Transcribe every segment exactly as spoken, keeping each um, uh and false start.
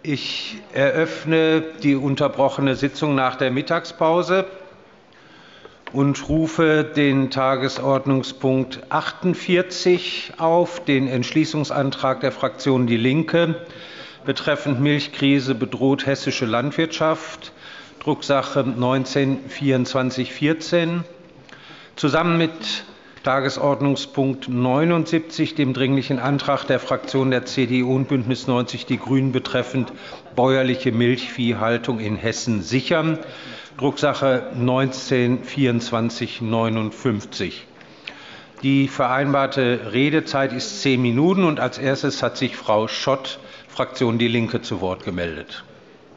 Ich eröffne die unterbrochene Sitzung nach der Mittagspause und rufe den Tagesordnungspunkt achtundvierzig auf, den Entschließungsantrag der Fraktion DIE LINKE betreffend Milchkrise bedroht hessische Landwirtschaft, Drucksache neunzehn vierundzwanzig vierzehn, zusammen mit Tagesordnungspunkt neunundsiebzig, dem Dringlichen Antrag der Fraktionen der C D U und Bündnis neunzig Die Grünen betreffend bäuerliche Milchviehhaltung in Hessen sichern, Drucksache neunzehn vierundzwanzig neunundfünfzig. Die vereinbarte Redezeit ist zehn Minuten, und als erstes hat sich Frau Schott, Fraktion DIE LINKE, zu Wort gemeldet.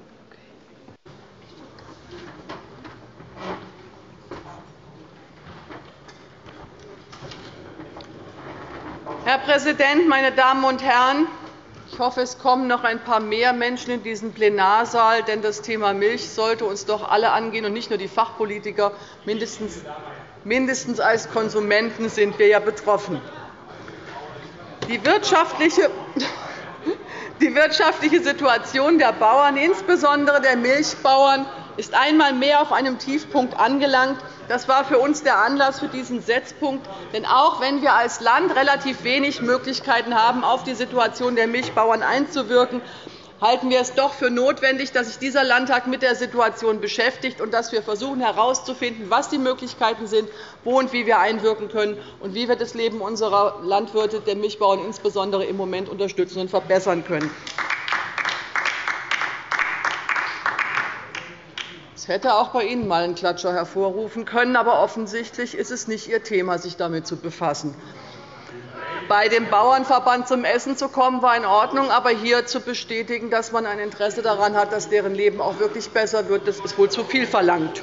Herr Präsident, meine Damen und Herren! Ich hoffe, es kommen noch ein paar mehr Menschen in diesen Plenarsaal, denn das Thema Milch sollte uns doch alle angehen, und nicht nur die Fachpolitiker. Mindestens, mindestens als Konsumenten sind wir ja betroffen. Die wirtschaftliche, die wirtschaftliche Situation der Bauern, insbesondere der Milchbauern, ist einmal mehr auf einem Tiefpunkt angelangt. Das war für uns der Anlass für diesen Setzpunkt. Denn auch wenn wir als Land relativ wenig Möglichkeiten haben, auf die Situation der Milchbauern einzuwirken, halten wir es doch für notwendig, dass sich dieser Landtag mit der Situation beschäftigt und dass wir versuchen herauszufinden, was die Möglichkeiten sind, wo und wie wir einwirken können und wie wir das Leben unserer Landwirte, der Milchbauern insbesondere im Moment unterstützen und verbessern können. Es hätte auch bei Ihnen einmal einen Klatscher hervorrufen können, aber offensichtlich ist es nicht Ihr Thema, sich damit zu befassen. Bei dem Bauernverband zum Essen zu kommen, war in Ordnung, aber hier zu bestätigen, dass man ein Interesse daran hat, dass deren Leben auch wirklich besser wird, das ist wohl zu viel verlangt.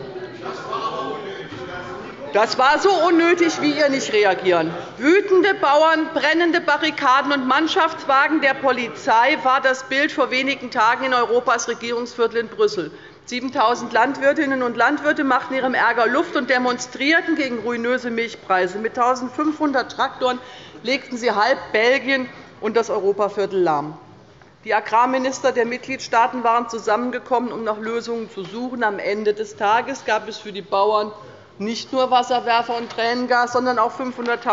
Das war so unnötig, wie ihr nicht reagieren. Wütende Bauern, brennende Barrikaden und Mannschaftswagen der Polizei war das Bild vor wenigen Tagen in Europas Regierungsviertel in Brüssel. siebentausend Landwirtinnen und Landwirte machten ihrem Ärger Luft und demonstrierten gegen ruinöse Milchpreise. Mit eintausendfünfhundert Traktoren legten sie halb Belgien und das Europaviertel lahm. Die Agrarminister der Mitgliedstaaten waren zusammengekommen, um nach Lösungen zu suchen. Am Ende des Tages gab es für die Bauern nicht nur Wasserwerfer und Tränengas, sondern auch fünfhundert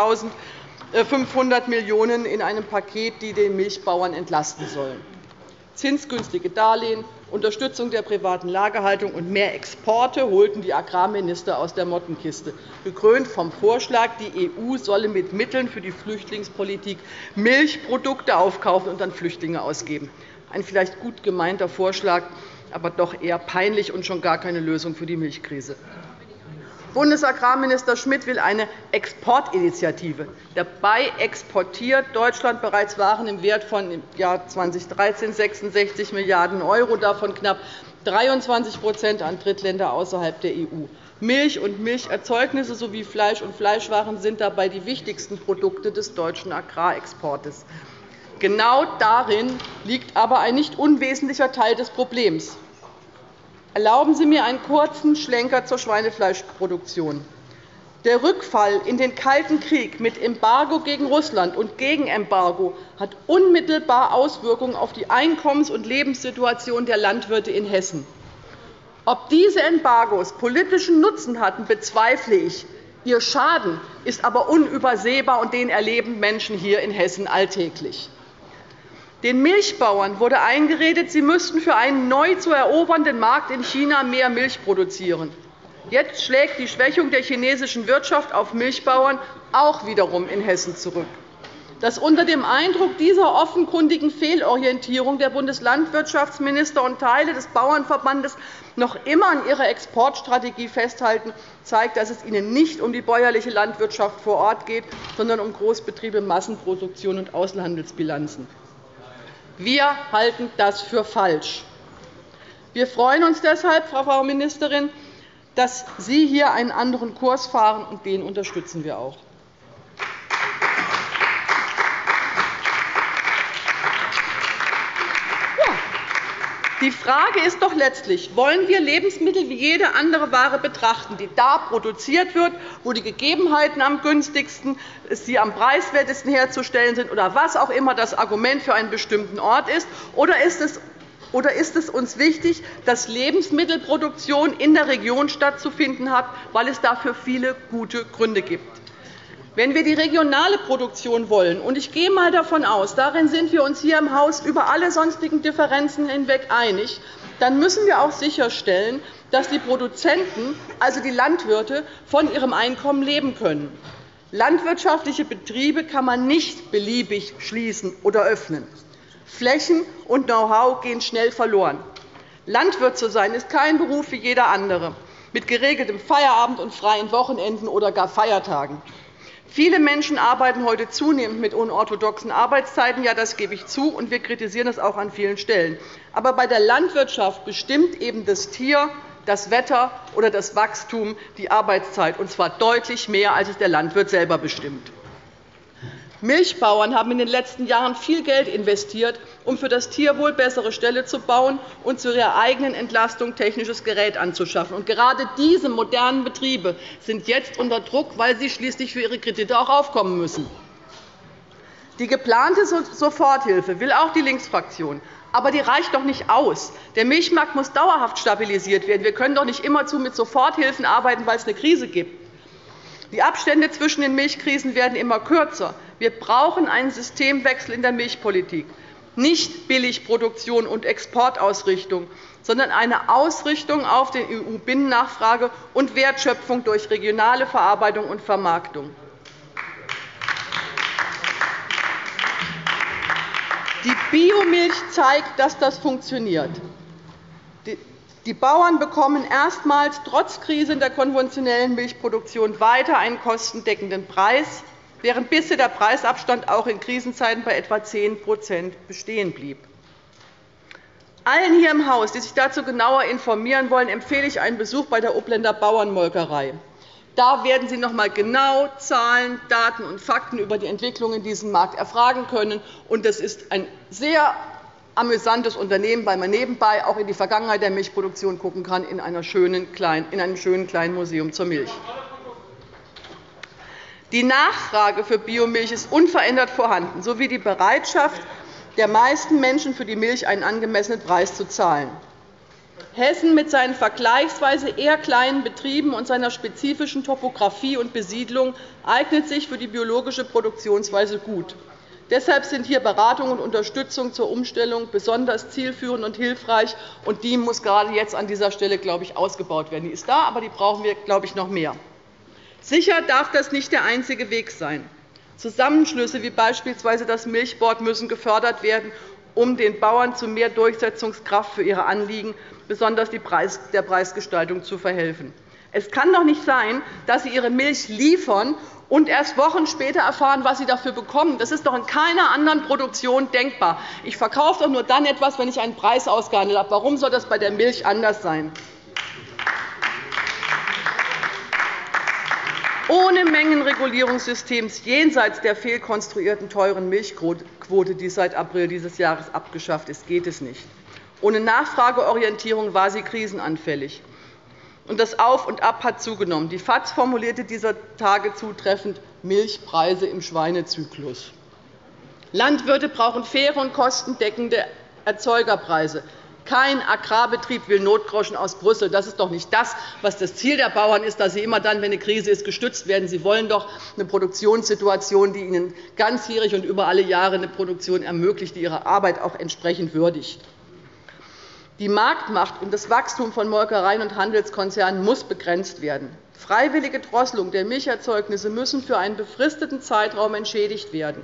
Millionen € in einem Paket, die den Milchbauern entlasten sollen. Zinsgünstige Darlehen, Unterstützung der privaten Lagerhaltung und mehr Exporte holten die Agrarminister aus der Mottenkiste, gekrönt vom Vorschlag, die E U solle mit Mitteln für die Flüchtlingspolitik Milchprodukte aufkaufen und an Flüchtlinge ausgeben. Ein vielleicht gut gemeinter Vorschlag, aber doch eher peinlich und schon gar keine Lösung für die Milchkrise. Bundesagrarminister Schmidt will eine Exportinitiative. Dabei exportiert Deutschland bereits Waren im Wert von im Jahr zweitausenddreizehn sechsundsechzig Milliarden €, davon knapp dreiundzwanzig an Drittländer außerhalb der E U. Milch und Milcherzeugnisse sowie Fleisch und Fleischwaren sind dabei die wichtigsten Produkte des deutschen Agrarexportes. Genau darin liegt aber ein nicht unwesentlicher Teil des Problems. Erlauben Sie mir einen kurzen Schlenker zur Schweinefleischproduktion. Der Rückfall in den Kalten Krieg mit Embargo gegen Russland und Gegenembargo hat unmittelbar Auswirkungen auf die Einkommens- und Lebenssituation der Landwirte in Hessen. Ob diese Embargos politischen Nutzen hatten, bezweifle ich. Ihr Schaden ist aber unübersehbar, und den erleben Menschen hier in Hessen alltäglich. Den Milchbauern wurde eingeredet, sie müssten für einen neu zu erobernden Markt in China mehr Milch produzieren. Jetzt schlägt die Schwächung der chinesischen Wirtschaft auf Milchbauern auch wiederum in Hessen zurück. Dass unter dem Eindruck dieser offenkundigen Fehlorientierung der Bundeslandwirtschaftsminister und Teile des Bauernverbandes noch immer an ihrer Exportstrategie festhalten, zeigt, dass es ihnen nicht um die bäuerliche Landwirtschaft vor Ort geht, sondern um Großbetriebe, Massenproduktion und Außenhandelsbilanzen. Wir halten das für falsch. Wir freuen uns deshalb, Frau Ministerin, dass Sie hier einen anderen Kurs fahren, und den unterstützen wir auch. Die Frage ist doch letztlich, wollen wir Lebensmittel wie jede andere Ware betrachten, die da produziert wird, wo die Gegebenheiten am günstigsten, sie am preiswertesten herzustellen sind oder was auch immer das Argument für einen bestimmten Ort ist, oder ist es Oder ist es uns wichtig, dass Lebensmittelproduktion in der Region stattzufinden hat, weil es dafür viele gute Gründe gibt? Wenn wir die regionale Produktion wollen, und ich gehe einmal davon aus, darin sind wir uns hier im Haus über alle sonstigen Differenzen hinweg einig, dann müssen wir auch sicherstellen, dass die Produzenten, also die Landwirte, von ihrem Einkommen leben können. Landwirtschaftliche Betriebe kann man nicht beliebig schließen oder öffnen. Flächen und Know-how gehen schnell verloren. Landwirt zu sein ist kein Beruf wie jeder andere, mit geregeltem Feierabend und freien Wochenenden oder gar Feiertagen. Viele Menschen arbeiten heute zunehmend mit unorthodoxen Arbeitszeiten. Ja, das gebe ich zu, und wir kritisieren das auch an vielen Stellen. Aber bei der Landwirtschaft bestimmt eben das Tier, das Wetter oder das Wachstum die Arbeitszeit, und zwar deutlich mehr, als es der Landwirt selber bestimmt. Milchbauern haben in den letzten Jahren viel Geld investiert, um für das Tierwohl bessere Ställe zu bauen und zu ihrer eigenen Entlastung technisches Gerät anzuschaffen. Und gerade diese modernen Betriebe sind jetzt unter Druck, weil sie schließlich für ihre Kredite auch aufkommen müssen. Die geplante Soforthilfe will auch die Linksfraktion. Aber die reicht doch nicht aus. Der Milchmarkt muss dauerhaft stabilisiert werden. Wir können doch nicht immerzu mit Soforthilfen arbeiten, weil es eine Krise gibt. Die Abstände zwischen den Milchkrisen werden immer kürzer. Wir brauchen einen Systemwechsel in der Milchpolitik. Nicht Billigproduktion und Exportausrichtung, sondern eine Ausrichtung auf die E U-Binnennachfrage und Wertschöpfung durch regionale Verarbeitung und Vermarktung. Die Biomilch zeigt, dass das funktioniert. Die Bauern bekommen erstmals trotz Krise in der konventionellen Milchproduktion weiter einen kostendeckenden Preis, während bisher der Preisabstand auch in Krisenzeiten bei etwa zehn bestehen blieb. Allen hier im Haus, die sich dazu genauer informieren wollen, empfehle ich einen Besuch bei der Upländer Bauernmolkerei. Da werden Sie noch einmal genau Zahlen, Daten und Fakten über die Entwicklung in diesem Markt erfragen können. Das ist ein sehr amüsantes Unternehmen, weil man nebenbei auch in die Vergangenheit der Milchproduktion schauen kann, in, einer schönen kleinen, in einem schönen kleinen Museum zur Milch. Die Nachfrage für Biomilch ist unverändert vorhanden, sowie die Bereitschaft der meisten Menschen, für die Milch einen angemessenen Preis zu zahlen. Hessen mit seinen vergleichsweise eher kleinen Betrieben und seiner spezifischen Topografie und Besiedlung eignet sich für die biologische Produktionsweise gut. Deshalb sind hier Beratung und Unterstützung zur Umstellung besonders zielführend und hilfreich. Und die muss gerade jetzt an dieser Stelle, glaube ich, ausgebaut werden. Die ist da, aber die brauchen wir, glaube ich, noch mehr. Sicher darf das nicht der einzige Weg sein. Zusammenschlüsse wie beispielsweise das Milchboard müssen gefördert werden, um den Bauern zu mehr Durchsetzungskraft für ihre Anliegen, besonders der Preisgestaltung, zu verhelfen. Es kann doch nicht sein, dass sie ihre Milch liefern und erst Wochen später erfahren, was sie dafür bekommen. Das ist doch in keiner anderen Produktion denkbar. Ich verkaufe doch nur dann etwas, wenn ich einen Preis ausgehandelt habe. Warum soll das bei der Milch anders sein? Ohne Mengenregulierungssystems jenseits der fehlkonstruierten teuren Milchquote, die seit April dieses Jahres abgeschafft ist, geht es nicht. Ohne Nachfrageorientierung war sie krisenanfällig. Und das Auf und Ab hat zugenommen. Die F A Z formulierte dieser Tage zutreffend Milchpreise im Schweinezyklus. Landwirte brauchen faire und kostendeckende Erzeugerpreise. Kein Agrarbetrieb will Notgroschen aus Brüssel. Das ist doch nicht das, was das Ziel der Bauern ist, dass sie immer dann, wenn eine Krise ist, gestützt werden. Sie wollen doch eine Produktionssituation, die ihnen ganzjährig und über alle Jahre eine Produktion ermöglicht, die ihre Arbeit auch entsprechend würdigt. Die Marktmacht und das Wachstum von Molkereien und Handelskonzernen muss begrenzt werden. Freiwillige Drosselung der Milcherzeugnisse müssen für einen befristeten Zeitraum entschädigt werden,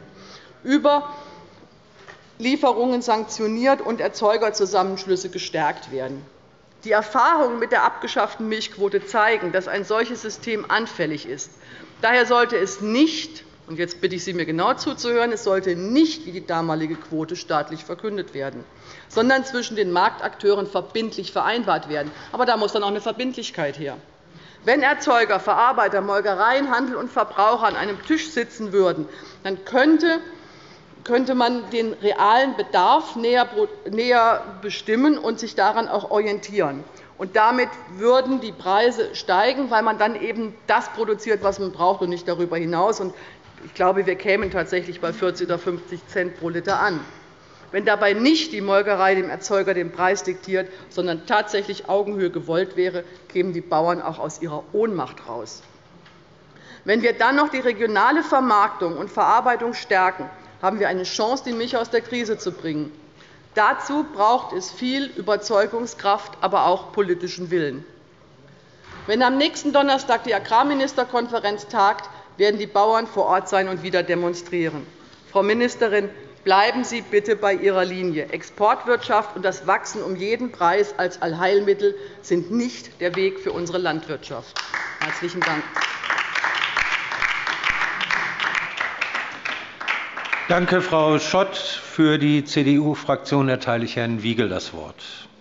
Überlieferungen sanktioniert und Erzeugerzusammenschlüsse gestärkt werden. Die Erfahrungen mit der abgeschafften Milchquote zeigen, dass ein solches System anfällig ist. Daher sollte es nicht, und jetzt bitte ich Sie, mir genau zuzuhören, es sollte nicht wie die damalige Quote staatlich verkündet werden, sondern zwischen den Marktakteuren verbindlich vereinbart werden. Aber da muss dann auch eine Verbindlichkeit her. Wenn Erzeuger, Verarbeiter, Molkereien, Handel und Verbraucher an einem Tisch sitzen würden, dann könnte könnte man den realen Bedarf näher bestimmen und sich daran auch orientieren. Und damit würden die Preise steigen, weil man dann eben das produziert, was man braucht, und nicht darüber hinaus. Ich glaube, wir kämen tatsächlich bei vierzig oder fünfzig Cent pro Liter an. Wenn dabei nicht die Molkerei dem Erzeuger den Preis diktiert, sondern tatsächlich Augenhöhe gewollt wäre, kämen die Bauern auch aus ihrer Ohnmacht raus. Wenn wir dann noch die regionale Vermarktung und Verarbeitung stärken, haben wir eine Chance, die Milch aus der Krise zu bringen. Dazu braucht es viel Überzeugungskraft, aber auch politischen Willen. Wenn am nächsten Donnerstag die Agrarministerkonferenz tagt, werden die Bauern vor Ort sein und wieder demonstrieren. Frau Ministerin, bleiben Sie bitte bei Ihrer Linie. Exportwirtschaft und das Wachsen um jeden Preis als Allheilmittel sind nicht der Weg für unsere Landwirtschaft. – Herzlichen Dank. Danke, Frau Schott. Für die C D U-Fraktion erteile ich Herrn Wiegel das Wort.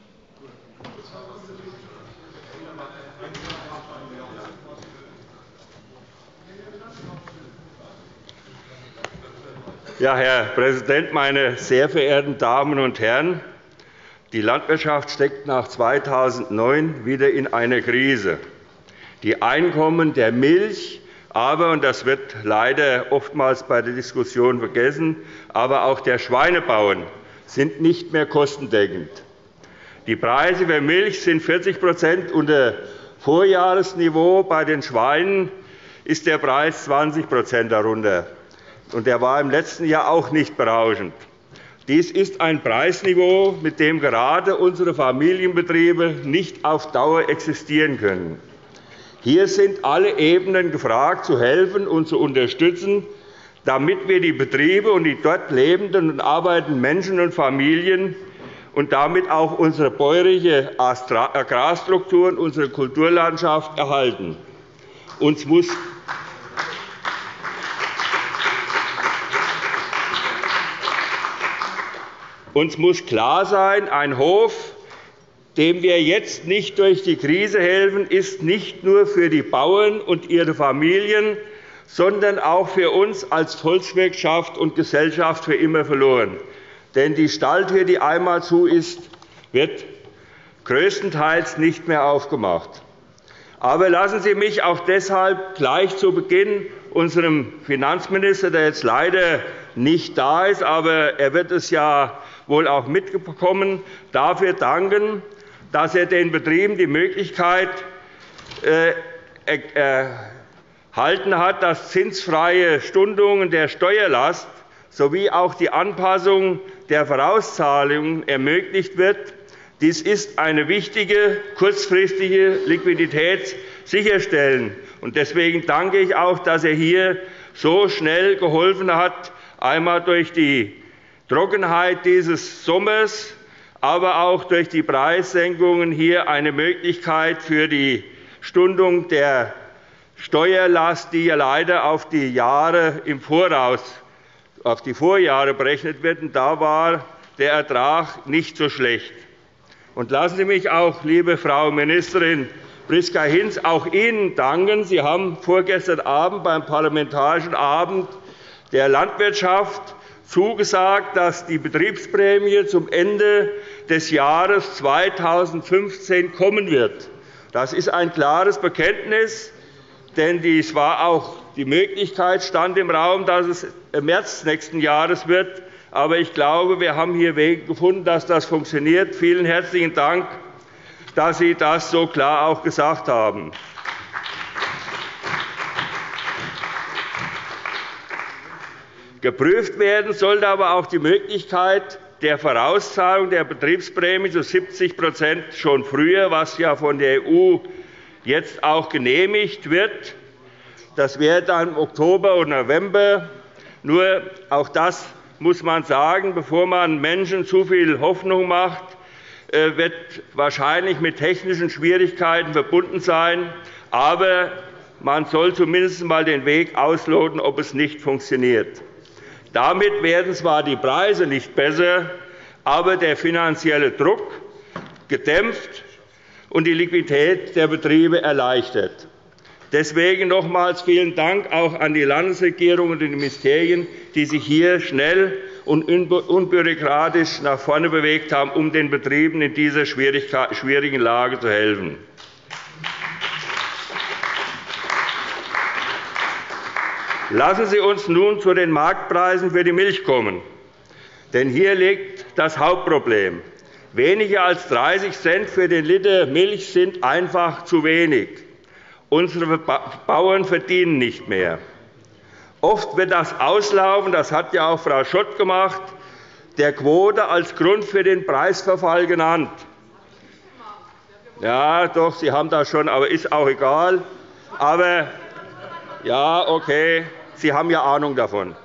Ja, Herr Präsident, meine sehr verehrten Damen und Herren! Die Landwirtschaft steckt nach zweitausendneun wieder in einer Krise. Die Einkommen der Milch, aber, und das wird leider oftmals bei der Diskussion vergessen, aber auch der Schweinebauern sind nicht mehr kostendeckend. Die Preise für Milch sind vierzig unter Vorjahresniveau. Bei den Schweinen ist der Preis zwanzig darunter. Und der war im letzten Jahr auch nicht berauschend. Dies ist ein Preisniveau, mit dem gerade unsere Familienbetriebe nicht auf Dauer existieren können. Hier sind alle Ebenen gefragt, zu helfen und zu unterstützen, damit wir die Betriebe und die dort lebenden und arbeitenden Menschen und Familien und damit auch unsere bäuerliche Agrarstruktur und unsere Kulturlandschaft erhalten. Uns muss Uns muss klar sein, ein Hof, dem wir jetzt nicht durch die Krise helfen, ist nicht nur für die Bauern und ihre Familien, sondern auch für uns als Volkswirtschaft und Gesellschaft für immer verloren. Denn die Stalltür, die einmal zu ist, wird größtenteils nicht mehr aufgemacht. Aber lassen Sie mich auch deshalb gleich zu Beginn unserem Finanzminister, der jetzt leider nicht da ist, aber er wird es ja wohl auch mitbekommen, dafür danken, dass er den Betrieben die Möglichkeit erhalten hat, dass zinsfreie Stundungen der Steuerlast sowie auch die Anpassung der Vorauszahlungen ermöglicht wird. Dies ist eine wichtige kurzfristige Liquidität sicherstellen. Deswegen danke ich auch, dass er hier so schnell geholfen hat, einmal durch die Trockenheit dieses Sommers, aber auch durch die Preissenkungen hier eine Möglichkeit für die Stundung der Steuerlast, die ja leider auf die Jahre im Voraus, auf die Vorjahre berechnet wird. Und da war der Ertrag nicht so schlecht. Und lassen Sie mich auch, liebe Frau Ministerin Priska Hinz, auch Ihnen danken. Sie haben vorgestern Abend beim Parlamentarischen Abend der Landwirtschaft zugesagt, dass die Betriebsprämie zum Ende des Jahres zweitausendfünfzehn kommen wird. Das ist ein klares Bekenntnis, denn dies war auch die Möglichkeit, stand im Raum, dass es im März nächsten Jahres wird. Aber ich glaube, wir haben hier Wege gefunden, dass das funktioniert. Vielen herzlichen Dank, dass Sie das so klar auch gesagt haben. Geprüft werden sollte aber auch die Möglichkeit der Vorauszahlung der Betriebsprämie zu siebzig schon früher, was ja von der E U jetzt auch genehmigt wird. Das wäre dann im Oktober und November. Nur auch das muss man sagen, bevor man Menschen zu viel Hoffnung macht, wird wahrscheinlich mit technischen Schwierigkeiten verbunden sein. Aber man soll zumindest einmal den Weg ausloten, ob es nicht funktioniert. Damit werden zwar die Preise nicht besser, aber der finanzielle Druck gedämpft und die Liquidität der Betriebe erleichtert. Deswegen nochmals vielen Dank auch an die Landesregierung und die Ministerien, die sich hier schnell und unbürokratisch nach vorne bewegt haben, um den Betrieben in dieser schwierigen Lage zu helfen. Lassen Sie uns nun zu den Marktpreisen für die Milch kommen. Denn hier liegt das Hauptproblem. Weniger als dreißig Cent für den Liter Milch sind einfach zu wenig. Unsere Bauern verdienen nicht mehr. Oft wird das Auslaufen, das hat ja auch Frau Schott gemacht, der Quote als Grund für den Preisverfall genannt. Ja, doch, Sie haben das schon, aber ist auch egal. Aber ja, okay, Sie haben ja Ahnung davon.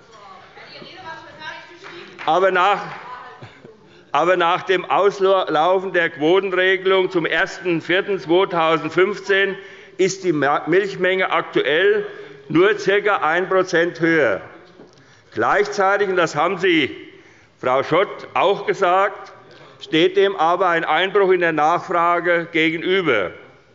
Aber nach, aber nach dem Auslaufen der Quotenregelung zum ersten vierten zweitausendfünfzehn ist die Milchmenge aktuell nur ca. ein Prozent höher. Gleichzeitig, und das haben Sie, Frau Schott, auch gesagt, steht dem aber ein Einbruch in der Nachfrage gegenüber.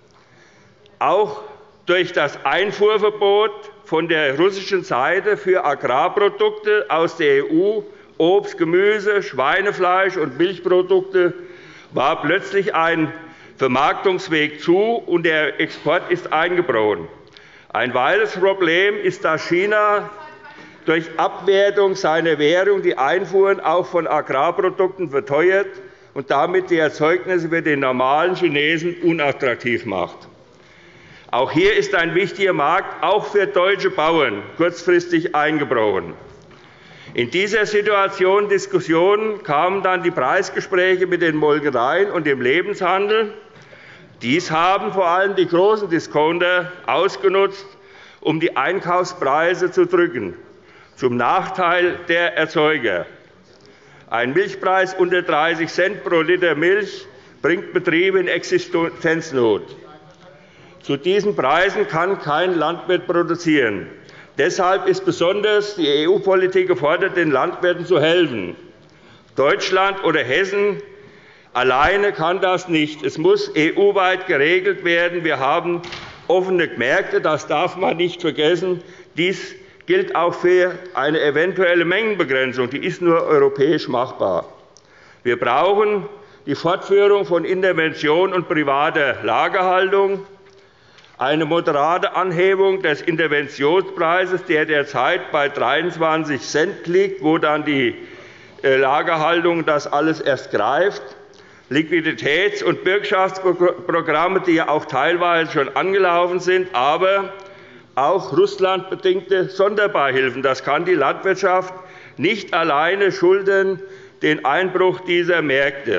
Auch durch das Einfuhrverbot von der russischen Seite für Agrarprodukte aus der E U, Obst, Gemüse, Schweinefleisch und Milchprodukte war plötzlich ein Vermarktungsweg zu, und der Export ist eingebrochen. Ein weiteres Problem ist, dass China durch Abwertung seiner Währung die Einfuhren auch von Agrarprodukten verteuert und damit die Erzeugnisse für den normalen Chinesen unattraktiv macht. Auch hier ist ein wichtiger Markt, auch für deutsche Bauern, kurzfristig eingebrochen. In dieser Situation Diskussion kamen dann die Preisgespräche mit den Molkereien und dem Lebenshandel. Dies haben vor allem die großen Discounter ausgenutzt, um die Einkaufspreise zu drücken, zum Nachteil der Erzeuger. Ein Milchpreis unter dreißig Cent pro Liter Milch bringt Betriebe in Existenznot. Zu diesen Preisen kann kein Landwirt produzieren. Deshalb ist besonders die E U-Politik gefordert, den Landwirten zu helfen. Deutschland oder Hessen alleine kann das nicht. Es muss E U-weit geregelt werden. Wir haben offene Märkte, das darf man nicht vergessen. Dies gilt auch für eine eventuelle Mengenbegrenzung. Die ist nur europäisch machbar. Wir brauchen die Fortführung von Intervention und privater Lagerhaltung, eine moderate Anhebung des Interventionspreises, der derzeit bei dreiundzwanzig Cent liegt, wo dann die Lagerhaltung das alles erst greift, Liquiditäts- und Bürgschaftsprogramme, die ja auch teilweise schon angelaufen sind, aber auch russlandbedingte Sonderbeihilfen. Das kann die Landwirtschaft nicht alleine schultern, den Einbruch dieser Märkte.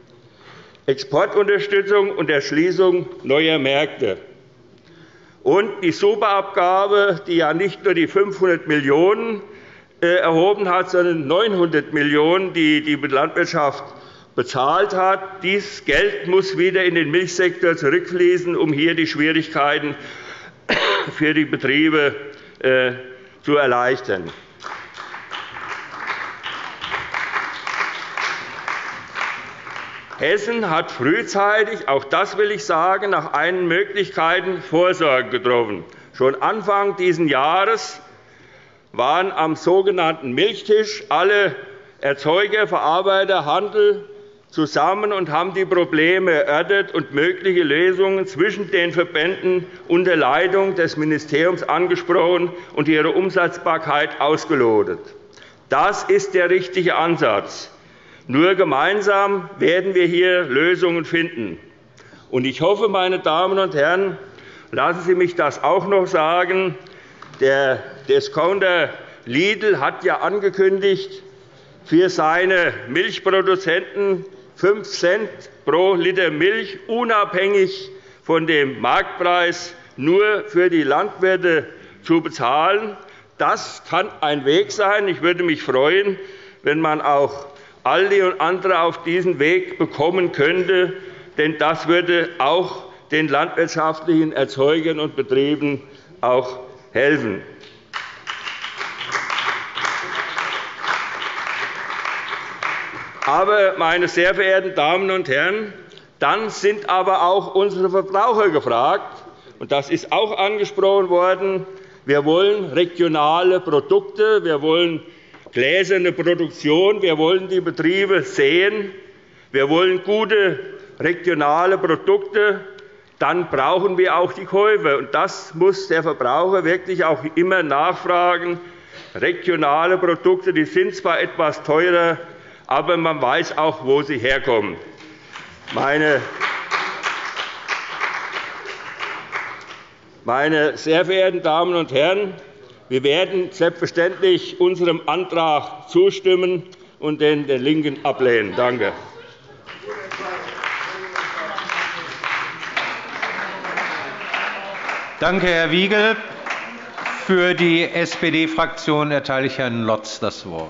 Exportunterstützung und Erschließung neuer Märkte. Und die Superabgabe, die ja nicht nur die fünfhundert Millionen erhoben hat, sondern neunhundert Millionen, die die Landwirtschaft bezahlt hat. Dieses Geld muss wieder in den Milchsektor zurückfließen, um hier die Schwierigkeiten für die Betriebe zu erleichtern. Hessen hat frühzeitig, auch das will ich sagen, nach allen Möglichkeiten Vorsorge getroffen. Schon Anfang dieses Jahres waren am sogenannten Milchtisch alle Erzeuger, Verarbeiter, Handel zusammen und haben die Probleme erörtert und mögliche Lösungen zwischen den Verbänden unter Leitung des Ministeriums angesprochen und ihre Umsetzbarkeit ausgelotet. Das ist der richtige Ansatz. Nur gemeinsam werden wir hier Lösungen finden. Und ich hoffe, meine Damen und Herren, lassen Sie mich das auch noch sagen, der Discounter Lidl hat ja angekündigt, für seine Milchproduzenten fünf Cent pro Liter Milch unabhängig von dem Marktpreis nur für die Landwirte zu bezahlen. Das kann ein Weg sein. Ich würde mich freuen, wenn man auch Aldi und andere auf diesen Weg bekommen könnte, denn das würde auch den landwirtschaftlichen Erzeugern und Betrieben auch helfen. Aber, meine sehr verehrten Damen und Herren, dann sind aber auch unsere Verbraucher gefragt, und das ist auch angesprochen worden. Wir wollen regionale Produkte, wir wollen gläserne Produktion, wir wollen die Betriebe sehen, wir wollen gute regionale Produkte, dann brauchen wir auch die Käufer. Und das muss der Verbraucher wirklich auch immer nachfragen. regionale Produkte, die sind zwar etwas teurer, aber man weiß auch, wo sie herkommen. Meine Meine sehr verehrten Damen und Herren, wir werden selbstverständlich unserem Antrag zustimmen und den der LINKEN ablehnen. Danke. Danke, Herr Wiegel. Für die S P D-Fraktion erteile ich Herrn Lotz das Wort.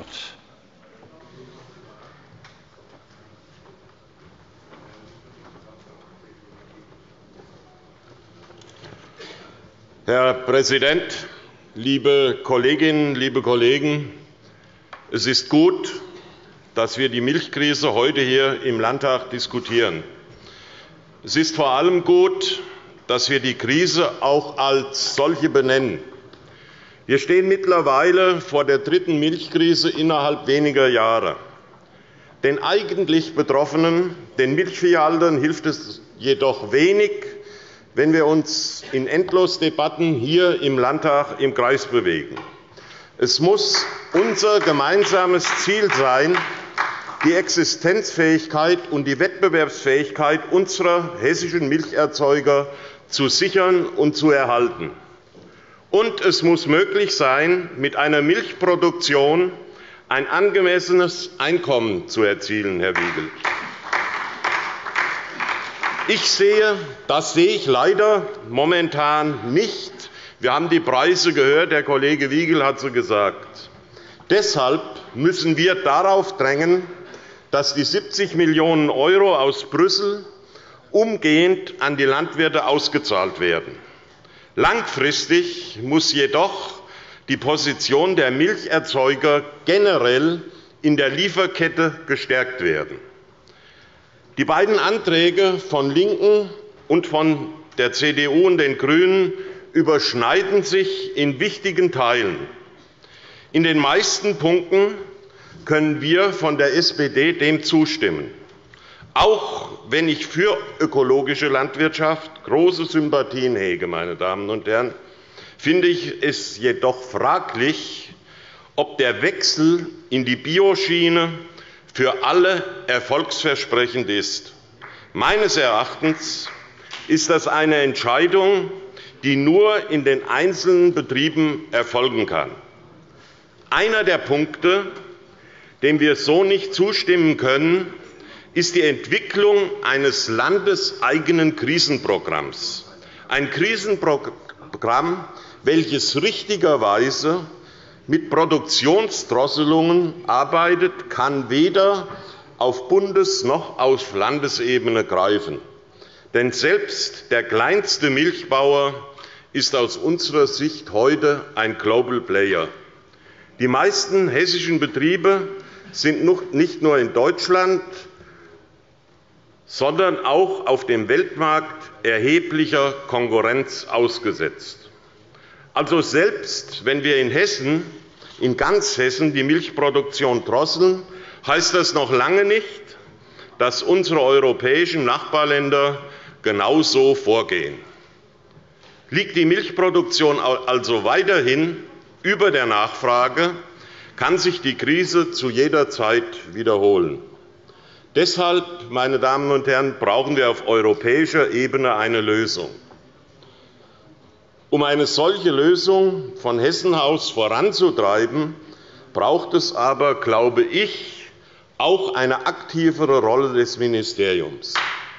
Herr Präsident, liebe Kolleginnen, liebe Kollegen! Es ist gut, dass wir die Milchkrise heute hier im Landtag diskutieren. Es ist vor allem gut, dass wir die Krise auch als solche benennen. Wir stehen mittlerweile vor der dritten Milchkrise innerhalb weniger Jahre. Den eigentlich Betroffenen, den Milchviehhaltern, hilft es jedoch wenig, wenn wir uns in Endlosdebatten hier im Landtag im Kreis bewegen. Es muss unser gemeinsames Ziel sein, die Existenzfähigkeit und die Wettbewerbsfähigkeit unserer hessischen Milcherzeuger zu sichern und zu erhalten. Und es muss möglich sein, mit einer Milchproduktion ein angemessenes Einkommen zu erzielen, Herr Wiegel. Ich sehe, das sehe ich leider momentan nicht. Wir haben die Preise gehört, der Kollege Wiegel hat sie gesagt. Deshalb müssen wir darauf drängen, dass die siebzig Millionen Euro aus Brüssel umgehend an die Landwirte ausgezahlt werden. Langfristig muss jedoch die Position der Milcherzeuger generell in der Lieferkette gestärkt werden. Die beiden Anträge von LINKEN und von der C D U und den GRÜNEN überschneiden sich in wichtigen Teilen. In den meisten Punkten können wir von der S P D dem zustimmen. Auch wenn ich für ökologische Landwirtschaft große Sympathien hege, meine Damen und Herren, finde ich es jedoch fraglich, ob der Wechsel in die Bioschiene für alle erfolgsversprechend ist. Meines Erachtens ist das eine Entscheidung, die nur in den einzelnen Betrieben erfolgen kann. Einer der Punkte, dem wir so nicht zustimmen können, ist die Entwicklung eines landeseigenen Krisenprogramms. Ein Krisenprogramm, welches richtigerweise mit Produktionsdrosselungen arbeitet, kann weder auf Bundes- noch auf Landesebene greifen. Denn selbst der kleinste Milchbauer ist aus unserer Sicht heute ein Global Player. Die meisten hessischen Betriebe sind nicht nur in Deutschland, sondern auch auf dem Weltmarkt erheblicher Konkurrenz ausgesetzt. Also selbst wenn wir in Hessen, in ganz Hessen, die Milchproduktion drosseln, heißt das noch lange nicht, dass unsere europäischen Nachbarländer genauso vorgehen. Liegt die Milchproduktion also weiterhin über der Nachfrage, kann sich die Krise zu jeder Zeit wiederholen. Deshalb, meine Damen und Herren, brauchen wir auf europäischer Ebene eine Lösung. Um eine solche Lösung von Hessen aus voranzutreiben, braucht es aber, glaube ich, auch eine aktivere Rolle des Ministeriums.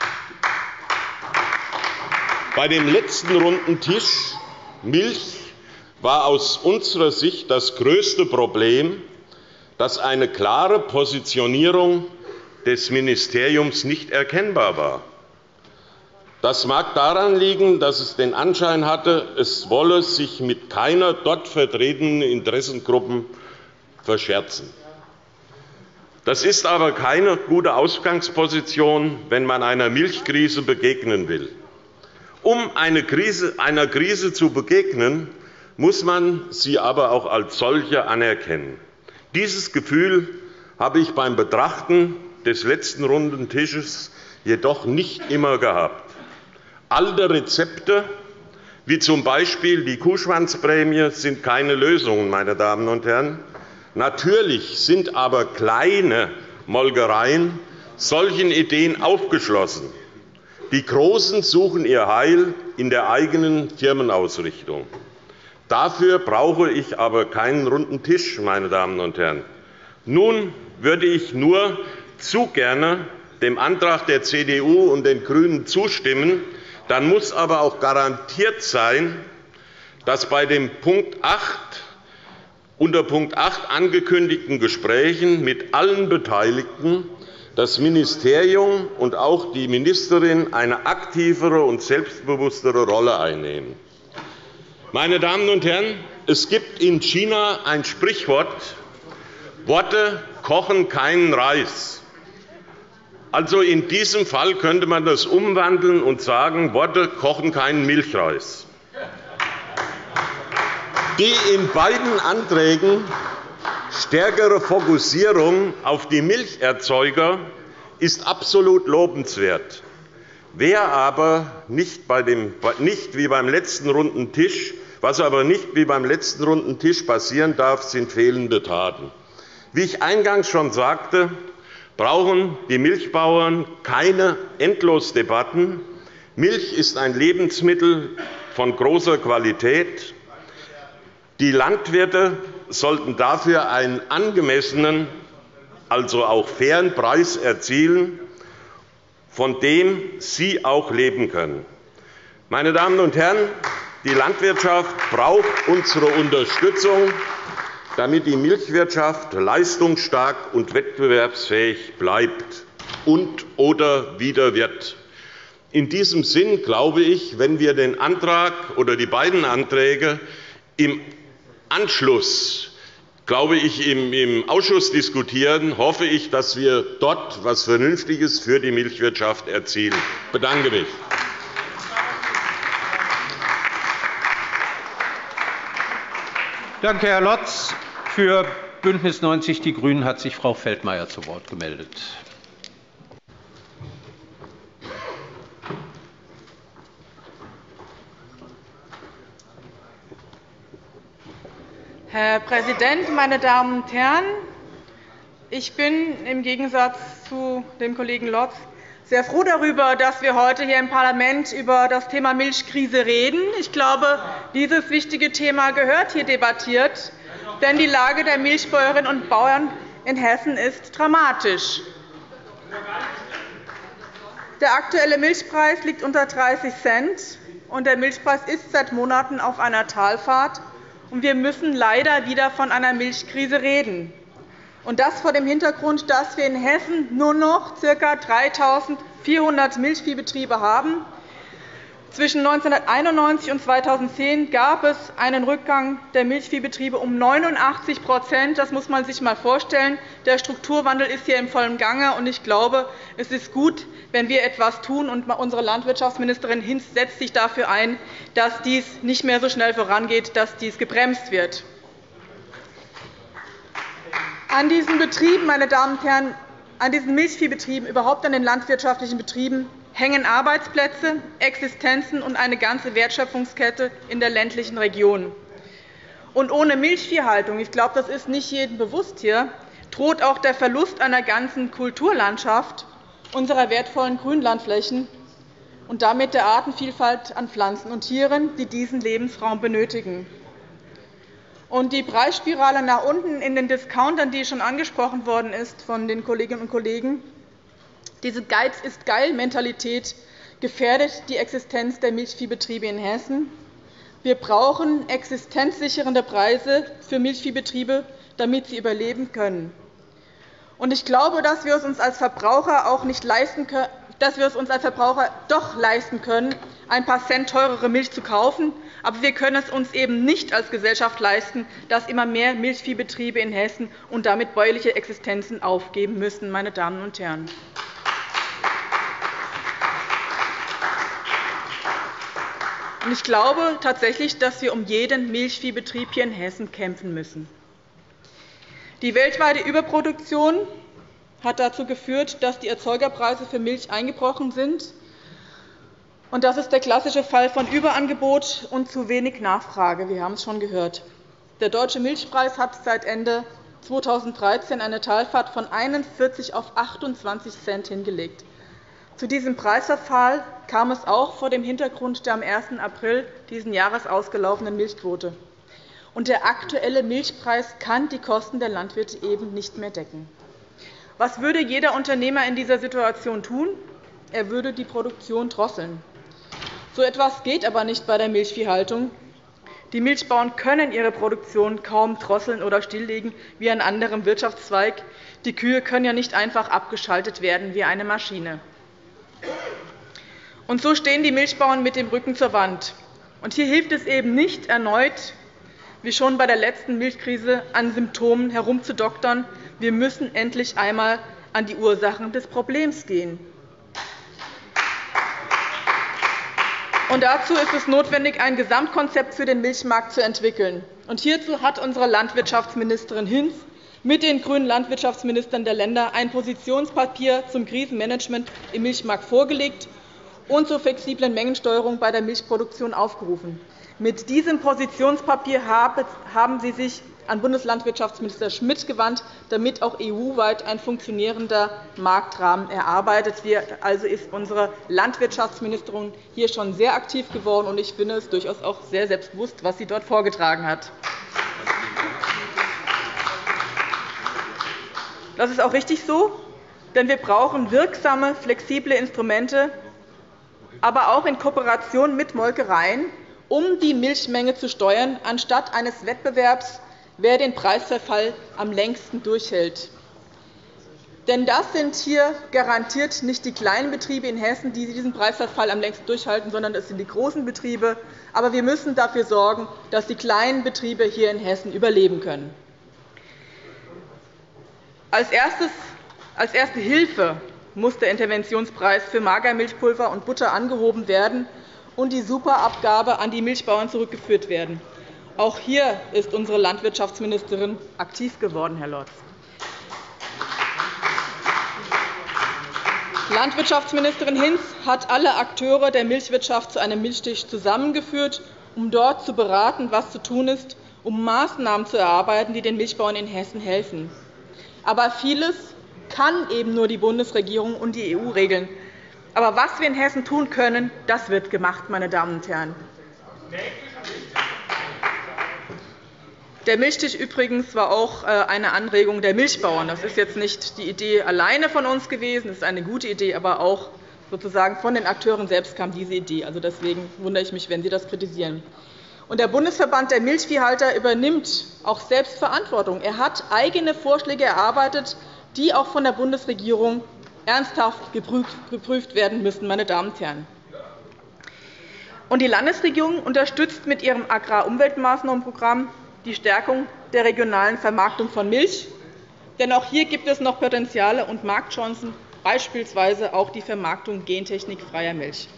Bei dem letzten runden Tisch Milch war aus unserer Sicht das größte Problem, dass eine klare Positionierung des Ministeriums nicht erkennbar war. Das mag daran liegen, dass es den Anschein hatte, es wolle sich mit keiner dort vertretenen Interessengruppe verscherzen. Das ist aber keine gute Ausgangsposition, wenn man einer Milchkrise begegnen will. Um eine Krise, einer Krise zu begegnen, muss man sie aber auch als solche anerkennen. Dieses Gefühl habe ich beim Betrachten des letzten runden Tisches jedoch nicht immer gehabt. Alte Rezepte wie z. B. die Kuhschwanzprämie, sind keine Lösungen, meine Damen und Herren. Natürlich sind aber kleine Molkereien solchen Ideen aufgeschlossen. Die Großen suchen ihr Heil in der eigenen Firmenausrichtung. Dafür brauche ich aber keinen runden Tisch, meine Damen und Herren. Nun würde ich nur zu gerne dem Antrag der C D U und den GRÜNEN zustimmen. Dann muss aber auch garantiert sein, dass bei dem Punkt acht, unter Punkt acht angekündigten Gesprächen mit allen Beteiligten das Ministerium und auch die Ministerin eine aktivere und selbstbewusstere Rolle einnehmen. Meine Damen und Herren, es gibt in China ein Sprichwort: Worte kochen keinen Reis. Also in diesem Fall könnte man das umwandeln und sagen, Worte kochen keinen Milchreis. Die in beiden Anträgen stärkere Fokussierung auf die Milcherzeuger ist absolut lobenswert. Wer aber nicht, bei dem, nicht wie beim letzten runden Tisch, was aber nicht wie beim letzten runden Tisch passieren darf, sind fehlende Taten. Wie ich eingangs schon sagte, brauchen die Milchbauern keine Endlosdebatten. Milch ist ein Lebensmittel von großer Qualität. Die Landwirte sollten dafür einen angemessenen, also auch fairen Preis erzielen, von dem sie auch leben können. Meine Damen und Herren, die Landwirtschaft braucht unsere Unterstützung, damit die Milchwirtschaft leistungsstark und wettbewerbsfähig bleibt und oder wieder wird. In diesem Sinn glaube ich, wenn wir den Antrag oder die beiden Anträge im Anschluss, glaube ich, im, im Ausschuss diskutieren, hoffe ich, dass wir dort etwas Vernünftiges für die Milchwirtschaft erzielen. Ich bedanke mich. Danke, Herr Lotz. Für Bündnis neunzig Die Grünen hat sich Frau Feldmayer zu Wort gemeldet. Herr Präsident, meine Damen und Herren! Ich bin im Gegensatz zu dem Kollegen Lotz sehr froh darüber, dass wir heute hier im Parlament über das Thema Milchkrise reden. Ich glaube, dieses wichtige Thema gehört hier debattiert, denn die Lage der Milchbäuerinnen und Bauern in Hessen ist dramatisch. Der aktuelle Milchpreis liegt unter dreißig Cent, und der Milchpreis ist seit Monaten auf einer Talfahrt. Und wir müssen leider wieder von einer Milchkrise reden. Und das vor dem Hintergrund, dass wir in Hessen nur noch ca. dreitausendvierhundert Milchviehbetriebe haben. Zwischen neunzehnhunderteinundneunzig und zweitausendzehn gab es einen Rückgang der Milchviehbetriebe um neunundachtzig %. Das muss man sich einmal vorstellen. Der Strukturwandel ist hier im vollen Gange. Und ich glaube, es ist gut, wenn wir etwas tun. Und unsere Landwirtschaftsministerin Hinz setzt sich dafür ein, dass dies nicht mehr so schnell vorangeht, dass dies gebremst wird. An diesen Betrieben, meine Damen und Herren, an diesen Milchviehbetrieben, überhaupt an den landwirtschaftlichen Betrieben, hängen Arbeitsplätze, Existenzen und eine ganze Wertschöpfungskette in der ländlichen Region. Und ohne Milchviehhaltung, ich glaube, das ist nicht jedem bewusst hier, droht auch der Verlust einer ganzen Kulturlandschaft, unserer wertvollen Grünlandflächen und damit der Artenvielfalt an Pflanzen und Tieren, die diesen Lebensraum benötigen. Und die Preisspirale nach unten in den Discountern, die schon angesprochen worden ist von den Kolleginnen und Kollegen, diese Geiz-ist-geil-Mentalität gefährdet die Existenz der Milchviehbetriebe in Hessen. Wir brauchen existenzsichernde Preise für Milchviehbetriebe, damit sie überleben können. Und ich glaube, dass wir es uns als Verbraucher auch nicht leisten können, dass wir es uns als Verbraucher doch leisten können, ein paar Cent teurere Milch zu kaufen. Aber wir können es uns eben nicht als Gesellschaft leisten, dass immer mehr Milchviehbetriebe in Hessen und damit bäuerliche Existenzen aufgeben müssen. Meine Damen und Herren. Ich glaube tatsächlich, dass wir um jeden Milchviehbetrieb hier in Hessen kämpfen müssen. Die weltweite Überproduktion hat dazu geführt, dass die Erzeugerpreise für Milch eingebrochen sind. Und das ist der klassische Fall von Überangebot und zu wenig Nachfrage. Wir haben es schon gehört. Der Deutsche Milchpreis hat seit Ende zweitausenddreizehn eine Talfahrt von einundvierzig auf achtundzwanzig Cent hingelegt. Zu diesem Preisverfall kam es auch vor dem Hintergrund der am ersten April dieses Jahres ausgelaufenen Milchquote. Und der aktuelle Milchpreis kann die Kosten der Landwirte eben nicht mehr decken. Was würde jeder Unternehmer in dieser Situation tun? Er würde die Produktion drosseln. So etwas geht aber nicht bei der Milchviehhaltung. Die Milchbauern können ihre Produktion kaum drosseln oder stilllegen wie ein anderer Wirtschaftszweig. Die Kühe können ja nicht einfach abgeschaltet werden wie eine Maschine. Und so stehen die Milchbauern mit dem Rücken zur Wand. Und hier hilft es eben nicht erneut, wie schon bei der letzten Milchkrise, an Symptomen herumzudoktern. Wir müssen endlich einmal an die Ursachen des Problems gehen. Und dazu ist es notwendig, ein Gesamtkonzept für den Milchmarkt zu entwickeln. Und hierzu hat unsere Landwirtschaftsministerin Hinz mit den grünen Landwirtschaftsministern der Länder ein Positionspapier zum Krisenmanagement im Milchmarkt vorgelegt und zur flexiblen Mengensteuerung bei der Milchproduktion aufgerufen. Mit diesem Positionspapier haben Sie sich an Bundeslandwirtschaftsminister Schmidt gewandt, damit auch E U-weit ein funktionierender Marktrahmen erarbeitet wird. Also ist unsere Landwirtschaftsministerin hier schon sehr aktiv geworden, und ich finde es durchaus auch sehr selbstbewusst, was sie dort vorgetragen hat. Das ist auch richtig so, denn wir brauchen wirksame, flexible Instrumente, aber auch in Kooperation mit Molkereien, um die Milchmenge zu steuern, anstatt eines Wettbewerbs, wer den Preisverfall am längsten durchhält. Denn das sind hier garantiert nicht die kleinen Betriebe in Hessen, die diesen Preisverfall am längsten durchhalten, sondern es sind die großen Betriebe. Aber wir müssen dafür sorgen, dass die kleinen Betriebe hier in Hessen überleben können. Als, erstes, als erste Hilfe muss der Interventionspreis für Magermilchpulver und Butter angehoben werden und die Superabgabe an die Milchbauern zurückgeführt werden. Auch hier ist unsere Landwirtschaftsministerin aktiv geworden, Herr Lorz. Landwirtschaftsministerin Hinz hat alle Akteure der Milchwirtschaft zu einem Milchtisch zusammengeführt, um dort zu beraten, was zu tun ist, um Maßnahmen zu erarbeiten, die den Milchbauern in Hessen helfen. Aber vieles kann eben nur die Bundesregierung und die E U regeln. Aber was wir in Hessen tun können, das wird gemacht, meine Damen und Herren. Der Milchtisch übrigens war auch eine Anregung der Milchbauern. Das ist jetzt nicht die Idee alleine von uns gewesen. Das ist eine gute Idee, aber auch sozusagen von den Akteuren selbst kam diese Idee. Also deswegen wundere ich mich, wenn Sie das kritisieren. Und der Bundesverband der Milchviehhalter übernimmt auch selbst Verantwortung. Er hat eigene Vorschläge erarbeitet, die auch von der Bundesregierung ernsthaft geprüft werden müssen, meine Damen und Herren. Und die Landesregierung unterstützt mit ihrem Agrarumweltmaßnahmenprogramm die Stärkung der regionalen Vermarktung von Milch. Denn auch hier gibt es noch Potenziale und Marktchancen, beispielsweise auch die Vermarktung gentechnikfreier Milch.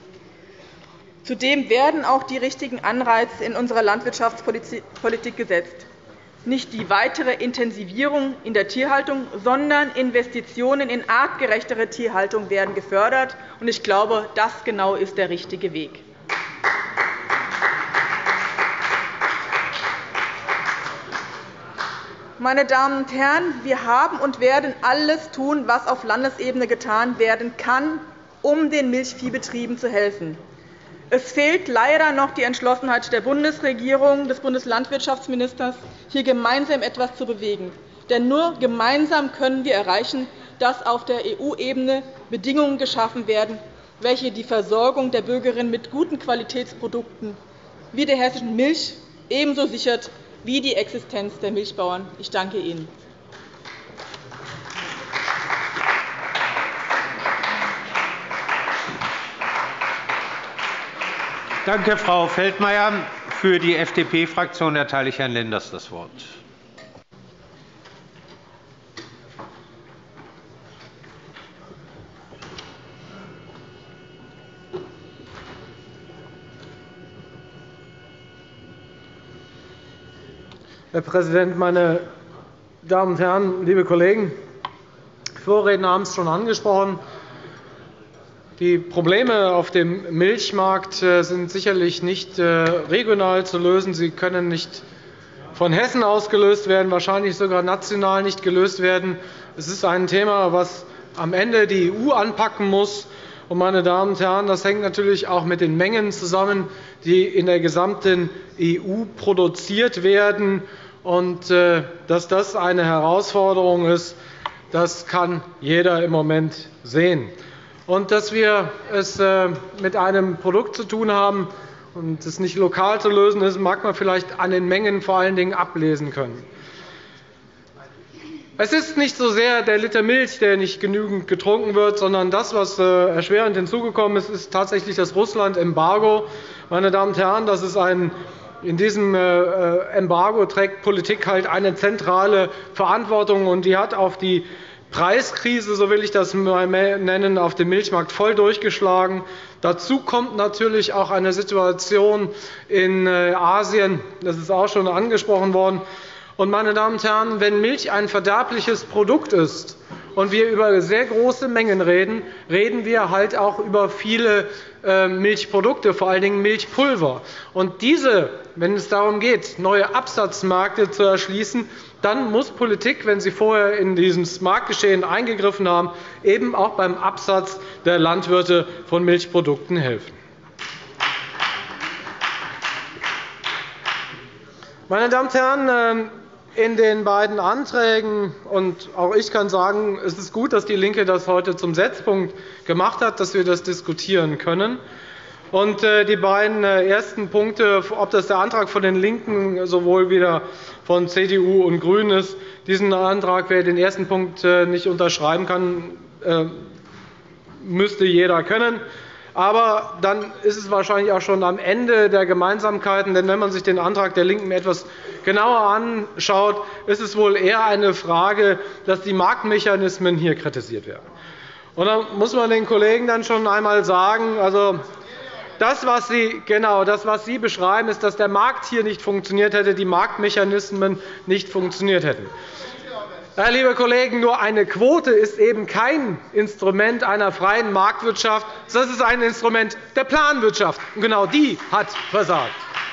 Zudem werden auch die richtigen Anreize in unserer Landwirtschaftspolitik gesetzt. Nicht die weitere Intensivierung in der Tierhaltung, sondern Investitionen in artgerechtere Tierhaltung werden gefördert. Ich glaube, das genau ist der richtige Weg. Meine Damen und Herren, wir haben und werden alles tun, was auf Landesebene getan werden kann, um den Milchviehbetrieben zu helfen. Es fehlt leider noch die Entschlossenheit der Bundesregierung, des Bundeslandwirtschaftsministers, hier gemeinsam etwas zu bewegen. Denn nur gemeinsam können wir erreichen, dass auf der E U-Ebene Bedingungen geschaffen werden, welche die Versorgung der Bürgerinnen mit guten Qualitätsprodukten wie der hessischen Milch ebenso sichert wie die Existenz der Milchbauern. Ich danke Ihnen. Danke, Frau Feldmayer. Für die F D P-Fraktion erteile ich Herrn Lenders das Wort. Herr Präsident, meine Damen und Herren, liebe Kollegen! Die Vorredner haben es schon angesprochen. Die Probleme auf dem Milchmarkt sind sicherlich nicht regional zu lösen. Sie können nicht von Hessen aus gelöst werden, wahrscheinlich sogar national nicht gelöst werden. Es ist ein Thema, das am Ende die E U anpacken muss. Und, meine Damen und Herren, das hängt natürlich auch mit den Mengen zusammen, die in der gesamten E U produziert werden. Und dass das eine Herausforderung ist, das kann jeder im Moment sehen. Und dass wir es mit einem Produkt zu tun haben und es nicht lokal zu lösen ist, mag man vielleicht an den Mengen vor allen Dingen ablesen können. Es ist nicht so sehr der Liter Milch, der nicht genügend getrunken wird, sondern das, was erschwerend hinzugekommen ist, ist tatsächlich das Russland-Embargo. Meine Damen und Herren, das ist ein In diesem Embargo trägt Politik halt eine zentrale Verantwortung, und die hat auf die Preiskrise, so will ich das mal nennen, auf dem Milchmarkt voll durchgeschlagen. Dazu kommt natürlich auch eine Situation in Asien, das ist auch schon angesprochen worden. Und, meine Damen und Herren, wenn Milch ein verderbliches Produkt ist und wir über sehr große Mengen reden, reden wir halt auch über viele Milchprodukte, vor allen Dingen Milchpulver. Und diese, wenn es darum geht, neue Absatzmärkte zu erschließen, dann muss Politik, wenn sie vorher in dieses Marktgeschehen eingegriffen haben, eben auch beim Absatz der Landwirte von Milchprodukten helfen. Meine Damen und Herren, in den beiden Anträgen, und auch ich kann sagen, es ist gut, dass DIE LINKE das heute zum Setzpunkt gemacht hat, dass wir das diskutieren können. Und die beiden ersten Punkte, ob das der Antrag von den LINKEN sowohl wieder von C D U und GRÜNEN ist, diesen Antrag, wer den ersten Punkt nicht unterschreiben kann, müsste jeder können. Aber dann ist es wahrscheinlich auch schon am Ende der Gemeinsamkeiten. Denn wenn man sich den Antrag der LINKEN etwas genauer anschaut, ist es wohl eher eine Frage, dass die Marktmechanismen hier kritisiert werden. Und da muss man den Kollegen dann schon einmal sagen, also das, was Sie, genau, das, was Sie beschreiben, ist, dass der Markt hier nicht funktioniert hätte, die Marktmechanismen nicht funktioniert hätten. Ja, liebe Kollegen, nur eine Quote ist eben kein Instrument einer freien Marktwirtschaft. Das ist ein Instrument der Planwirtschaft. Und genau die hat versagt.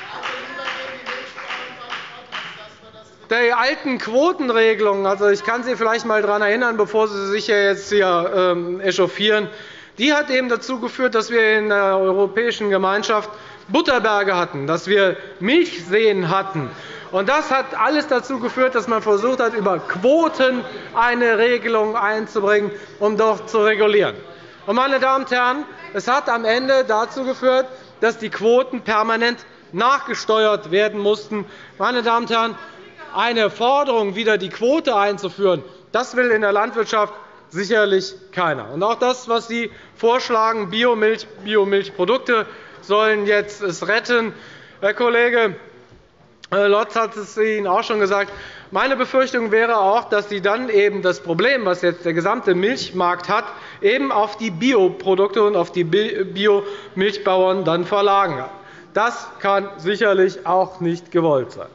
Die alten Quotenregelungen, also ich kann Sie vielleicht einmal daran erinnern, bevor Sie sich jetzt hier echauffieren, die hat eben dazu geführt, dass wir in der Europäischen Gemeinschaft Butterberge hatten, dass wir Milchseen hatten. Und das hat alles dazu geführt, dass man versucht hat, über Quoten eine Regelung einzubringen, um doch zu regulieren. Und, meine Damen und Herren, es hat am Ende dazu geführt, dass die Quoten permanent nachgesteuert werden mussten. Meine Damen und Herren, eine Forderung, wieder die Quote einzuführen, das will in der Landwirtschaft sicherlich keiner. Und auch das, was Sie vorschlagen, Biomilch, Biomilchprodukte sollen jetzt es retten. Herr Kollege Lotz hat es Ihnen auch schon gesagt. Meine Befürchtung wäre auch, dass Sie dann eben das Problem, das jetzt der gesamte Milchmarkt hat, eben auf die Bioprodukte und auf die Biomilchbauern dann verlagern. Das kann sicherlich auch nicht gewollt sein.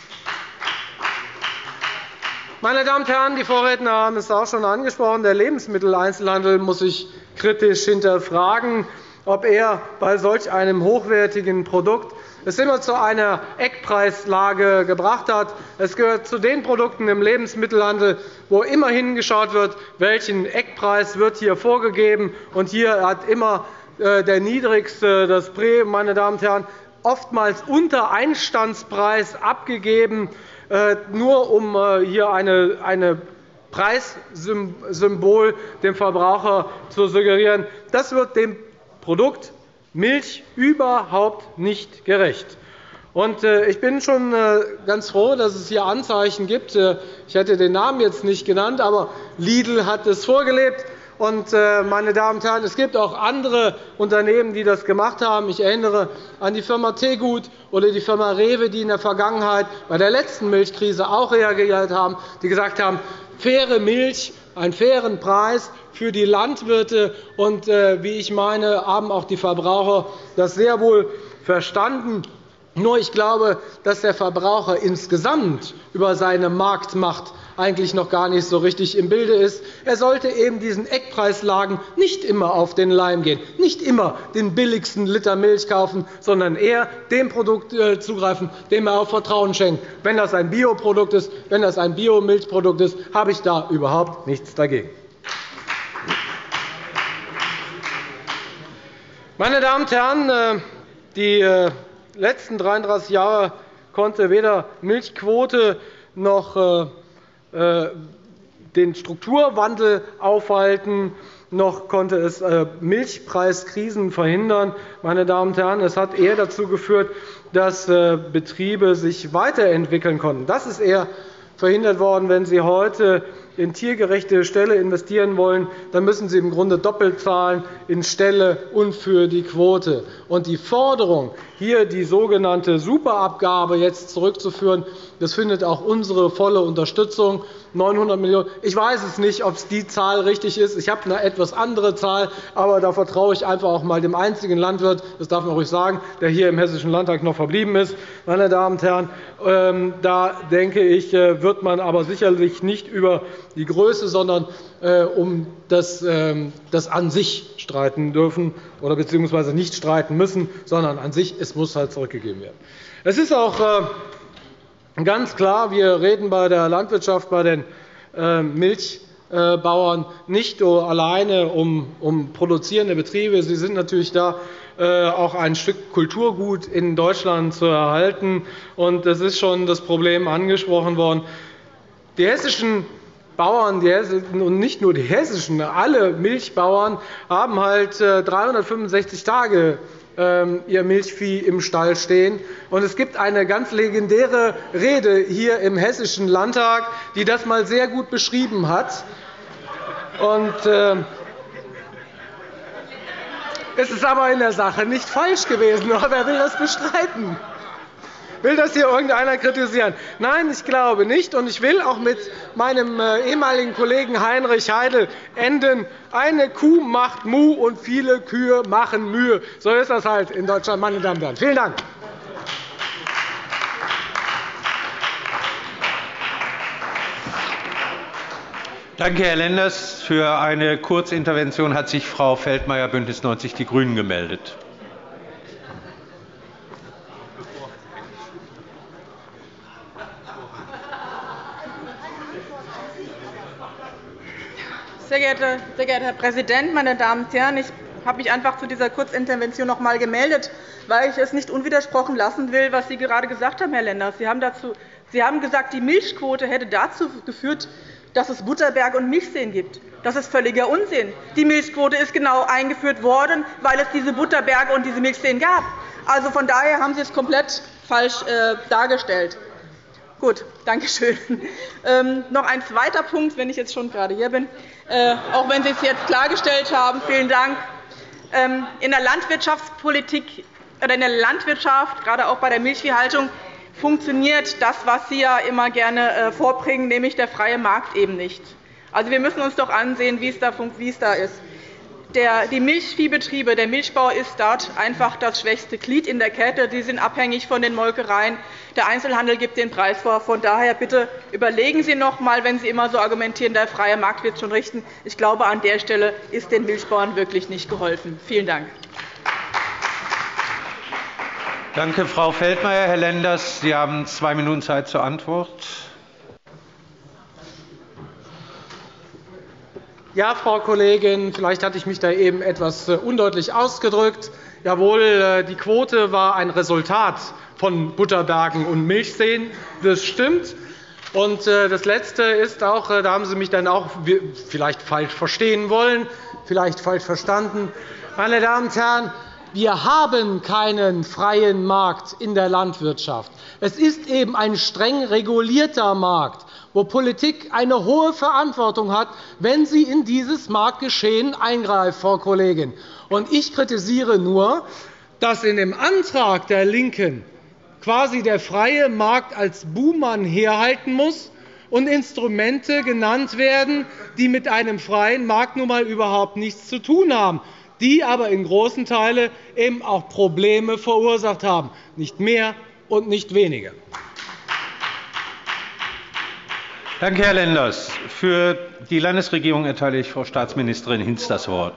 Meine Damen und Herren, die Vorredner haben es auch schon angesprochen. Der Lebensmitteleinzelhandel muss sich kritisch hinterfragen, ob er bei solch einem hochwertigen Produkt es immer zu einer Eckpreislage gebracht hat. Es gehört zu den Produkten im Lebensmittelhandel, wo immer hingeschaut wird, welchen Eckpreis wird hier vorgegeben. Und hier hat immer der niedrigste das Prä, meine Damen und Herren, oftmals unter Einstandspreis abgegeben, nur um hier eine Preissymbol dem Verbraucher zu suggerieren. Das wird dem Produkt Milch überhaupt nicht gerecht. Ich bin schon ganz froh, dass es hier Anzeichen gibt. Ich hätte den Namen jetzt nicht genannt, aber Lidl hat es vorgelebt. Und, meine Damen und Herren, es gibt auch andere Unternehmen, die das gemacht haben. Ich erinnere an die Firma Tegut oder die Firma Rewe, die in der Vergangenheit bei der letzten Milchkrise auch reagiert haben, die gesagt haben, faire Milch, einen fairen Preis für die Landwirte. Und, wie ich meine, haben auch die Verbraucher das sehr wohl verstanden. Nur ich glaube, dass der Verbraucher insgesamt über seine Marktmacht eigentlich noch gar nicht so richtig im Bilde ist. Er sollte eben diesen Eckpreislagen nicht immer auf den Leim gehen, nicht immer den billigsten Liter Milch kaufen, sondern eher dem Produkt zugreifen, dem er auch Vertrauen schenkt. Wenn das ein Bioprodukt ist, wenn das ein Biomilchprodukt ist, habe ich da überhaupt nichts dagegen. Meine Damen und Herren, die letzten dreiunddreißig Jahre konnte weder Milchquote noch den Strukturwandel aufhalten, noch konnte es Milchpreiskrisen verhindern. Meine Damen und Herren, es hat eher dazu geführt, dass Betriebe sich weiterentwickeln konnten. Das ist eher verhindert worden. Wenn Sie heute in tiergerechte Ställe investieren wollen, dann müssen Sie im Grunde doppelt zahlen in Ställe und für die Quote. Und die Forderung, hier die sogenannte Superabgabe jetzt zurückzuführen, das findet auch unsere volle Unterstützung. neunhundert Millionen €. Ich weiß es nicht, ob die Zahl richtig ist. Ich habe eine etwas andere Zahl, aber da vertraue ich einfach auch einmal dem einzigen Landwirt, das darf man ruhig sagen, der hier im Hessischen Landtag noch verblieben ist. Meine Damen und Herren, da denke ich, wird man aber sicherlich nicht über die Größe, sondern um das, das an sich streiten dürfen oder beziehungsweise nicht streiten müssen, sondern an sich, es muss halt zurückgegeben werden. Es ist auch ganz klar, wir reden bei der Landwirtschaft, bei den Milchbauern nicht nur alleine um produzierende Betriebe. Sie sind natürlich da auch ein Stück Kulturgut in Deutschland zu erhalten. Es ist schon das Problem angesprochen worden. Die hessischen Bauern, die hessischen, und nicht nur die hessischen, alle Milchbauern haben halt dreihundertfünfundsechzig Tage ihr Milchvieh im Stall stehen. Und es gibt eine ganz legendäre Rede hier im Hessischen Landtag, die das einmal sehr gut beschrieben hat. Und, äh, es ist aber in der Sache nicht falsch gewesen. Oder wer will das bestreiten? Will das hier irgendeiner kritisieren? Nein, ich glaube nicht. Und ich will auch mit meinem ehemaligen Kollegen Heinrich Heidel enden. Eine Kuh macht Mu und viele Kühe machen Mühe. So ist das halt in Deutschland, meine Damen und Herren. Vielen Dank. Danke, Herr Lenders. Für eine Kurzintervention hat sich Frau Feldmayer, BÜNDNIS neunzig die GRÜNEN, gemeldet. Sehr geehrter, sehr geehrter Herr Präsident, meine Damen und Herren! Ich habe mich einfach zu dieser Kurzintervention noch einmal gemeldet, weil ich es nicht unwidersprochen lassen will, was Sie gerade gesagt haben, Herr Lenders. Sie haben, dazu, Sie haben gesagt, die Milchquote hätte dazu geführt, dass es Butterberge und Milchseen gibt. Das ist völliger Unsinn. Die Milchquote ist genau eingeführt worden, weil es diese Butterberge und diese Milchseen gab. Also von daher haben Sie es komplett falsch äh, dargestellt. Gut, danke schön. Ähm, noch ein zweiter Punkt, wenn ich jetzt schon gerade hier bin, äh, auch wenn Sie es jetzt klargestellt haben. Vielen Dank. Ähm, in der Landwirtschaftspolitik oder in der Landwirtschaft, gerade auch bei der Milchviehhaltung, funktioniert das, was Sie ja immer gerne äh, vorbringen, nämlich der freie Markt eben nicht. Also, wir müssen uns doch ansehen, wie es da, wie es da ist. Der, die Milchviehbetriebe, der Milchbau ist dort einfach das schwächste Glied in der Kette. Sie sind abhängig von den Molkereien. Der Einzelhandel gibt den Preis vor. Von daher bitte überlegen Sie noch einmal, wenn Sie immer so argumentieren, der freie Markt wird schon richten. Ich glaube, an der Stelle ist den Milchbauern wirklich nicht geholfen. Vielen Dank. Danke, Frau Feldmayer. Herr Lenders, Sie haben zwei Minuten Zeit zur Antwort. Ja, Frau Kollegin, vielleicht hatte ich mich da eben etwas undeutlich ausgedrückt. Jawohl, die Quote war ein Resultat von Butterbergen und Milchseen. Das stimmt. Und das Letzte ist auch, da haben Sie mich dann auch vielleicht falsch verstehen wollen, vielleicht falsch verstanden. Meine Damen und Herren, wir haben keinen freien Markt in der Landwirtschaft. Es ist eben ein streng regulierter Markt, wo Politik eine hohe Verantwortung hat, wenn sie in dieses Marktgeschehen eingreift, Frau Kollegin. Und ich kritisiere nur, dass in dem Antrag der LINKEN quasi der freie Markt als Buhmann herhalten muss und Instrumente genannt werden, die mit einem freien Markt nun einmal überhaupt nichts zu tun haben, die aber in großen Teilen eben auch Probleme verursacht haben, nicht mehr und nicht weniger. Danke, Herr Lenders. Für die Landesregierung erteile ich Frau Staatsministerin Hinz das Wort.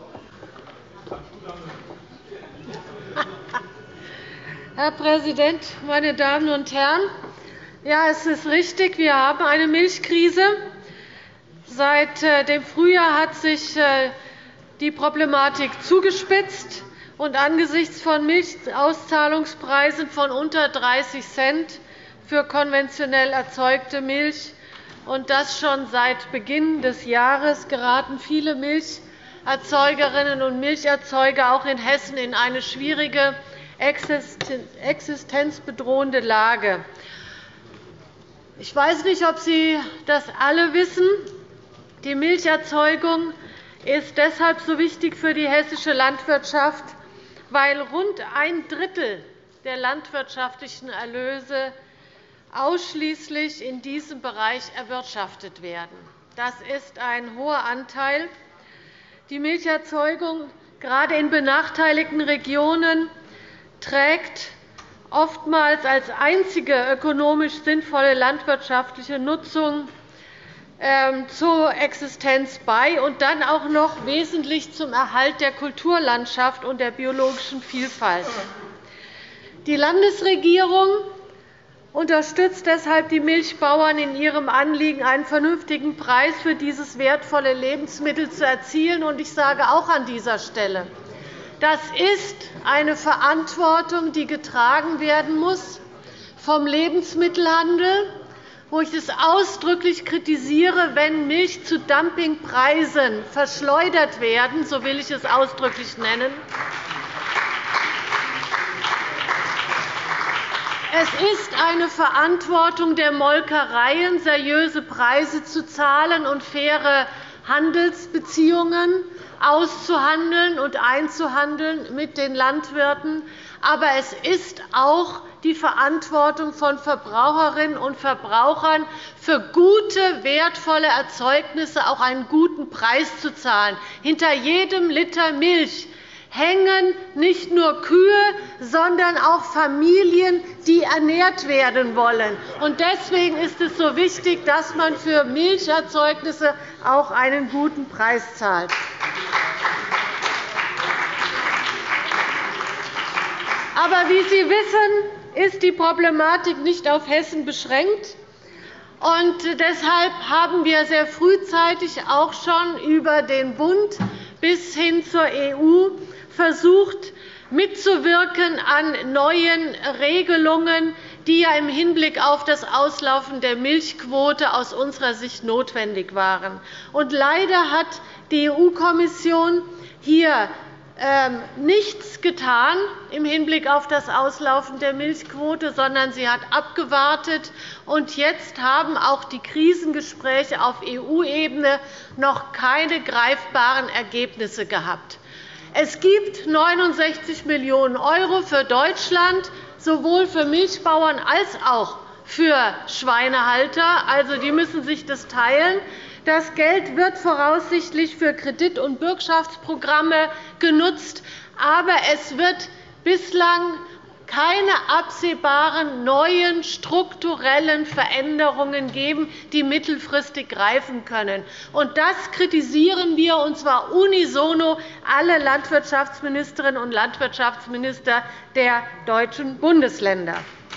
Herr Präsident, meine Damen und Herren! Ja, es ist richtig, wir haben eine Milchkrise. Seit dem Frühjahr hat sich die Problematik zugespitzt. Und angesichts von Milchauszahlungspreisen von unter dreißig Cent für konventionell erzeugte Milch, und das schon seit Beginn des Jahres, geraten viele Milcherzeugerinnen und Milcherzeuger auch in Hessen in eine schwierige, existenzbedrohende Lage. Ich weiß nicht, ob Sie das alle wissen. Die Milcherzeugung ist deshalb so wichtig für die hessische Landwirtschaft, weil rund ein Drittel der landwirtschaftlichen Erlöse ausschließlich in diesem Bereich erwirtschaftet werden. Das ist ein hoher Anteil. Die Milcherzeugung, gerade in benachteiligten Regionen, trägt oftmals als einzige ökonomisch sinnvolle landwirtschaftliche Nutzung zur Existenz bei und dann auch noch wesentlich zum Erhalt der Kulturlandschaft und der biologischen Vielfalt. Die Landesregierung unterstützt deshalb die Milchbauern in ihrem Anliegen, einen vernünftigen Preis für dieses wertvolle Lebensmittel zu erzielen. Ich sage auch an dieser Stelle, das ist eine Verantwortung, die getragen werden muss vom Lebensmittelhandel, wo ich es ausdrücklich kritisiere, wenn Milch zu Dumpingpreisen verschleudert werden, so will ich es ausdrücklich nennen. Es ist eine Verantwortung der Molkereien, seriöse Preise zu zahlen und faire Handelsbeziehungen auszuhandeln und einzuhandeln mit den Landwirten. Aber es ist auch die Verantwortung von Verbraucherinnen und Verbrauchern, für gute, wertvolle Erzeugnisse auch einen guten Preis zu zahlen. Hinter jedem Liter Milch hängen nicht nur Kühe, sondern auch Familien, die ernährt werden wollen. Deswegen ist es so wichtig, dass man für Milcherzeugnisse auch einen guten Preis zahlt. Aber wie Sie wissen, ist die Problematik nicht auf Hessen beschränkt. Und deshalb haben wir sehr frühzeitig auch schon über den Bund bis hin zur E U versucht, mitzuwirken an neuen Regelungen, die ja im Hinblick auf das Auslaufen der Milchquote aus unserer Sicht notwendig waren. Und leider hat die E U-Kommission hier nichts getan im Hinblick auf das Auslaufen der Milchquote, sondern sie hat abgewartet. Und jetzt haben auch die Krisengespräche auf E U-Ebene noch keine greifbaren Ergebnisse gehabt. Es gibt neunundsechzig Millionen € für Deutschland, sowohl für Milchbauern als auch für Schweinehalter. Also, die müssen sich das teilen. Das Geld wird voraussichtlich für Kredit- und Bürgschaftsprogramme genutzt, aber es wird bislang keine absehbaren neuen strukturellen Veränderungen geben, die mittelfristig greifen können. Das kritisieren wir, und zwar unisono alle Landwirtschaftsministerinnen und Landwirtschaftsminister der deutschen Bundesländer.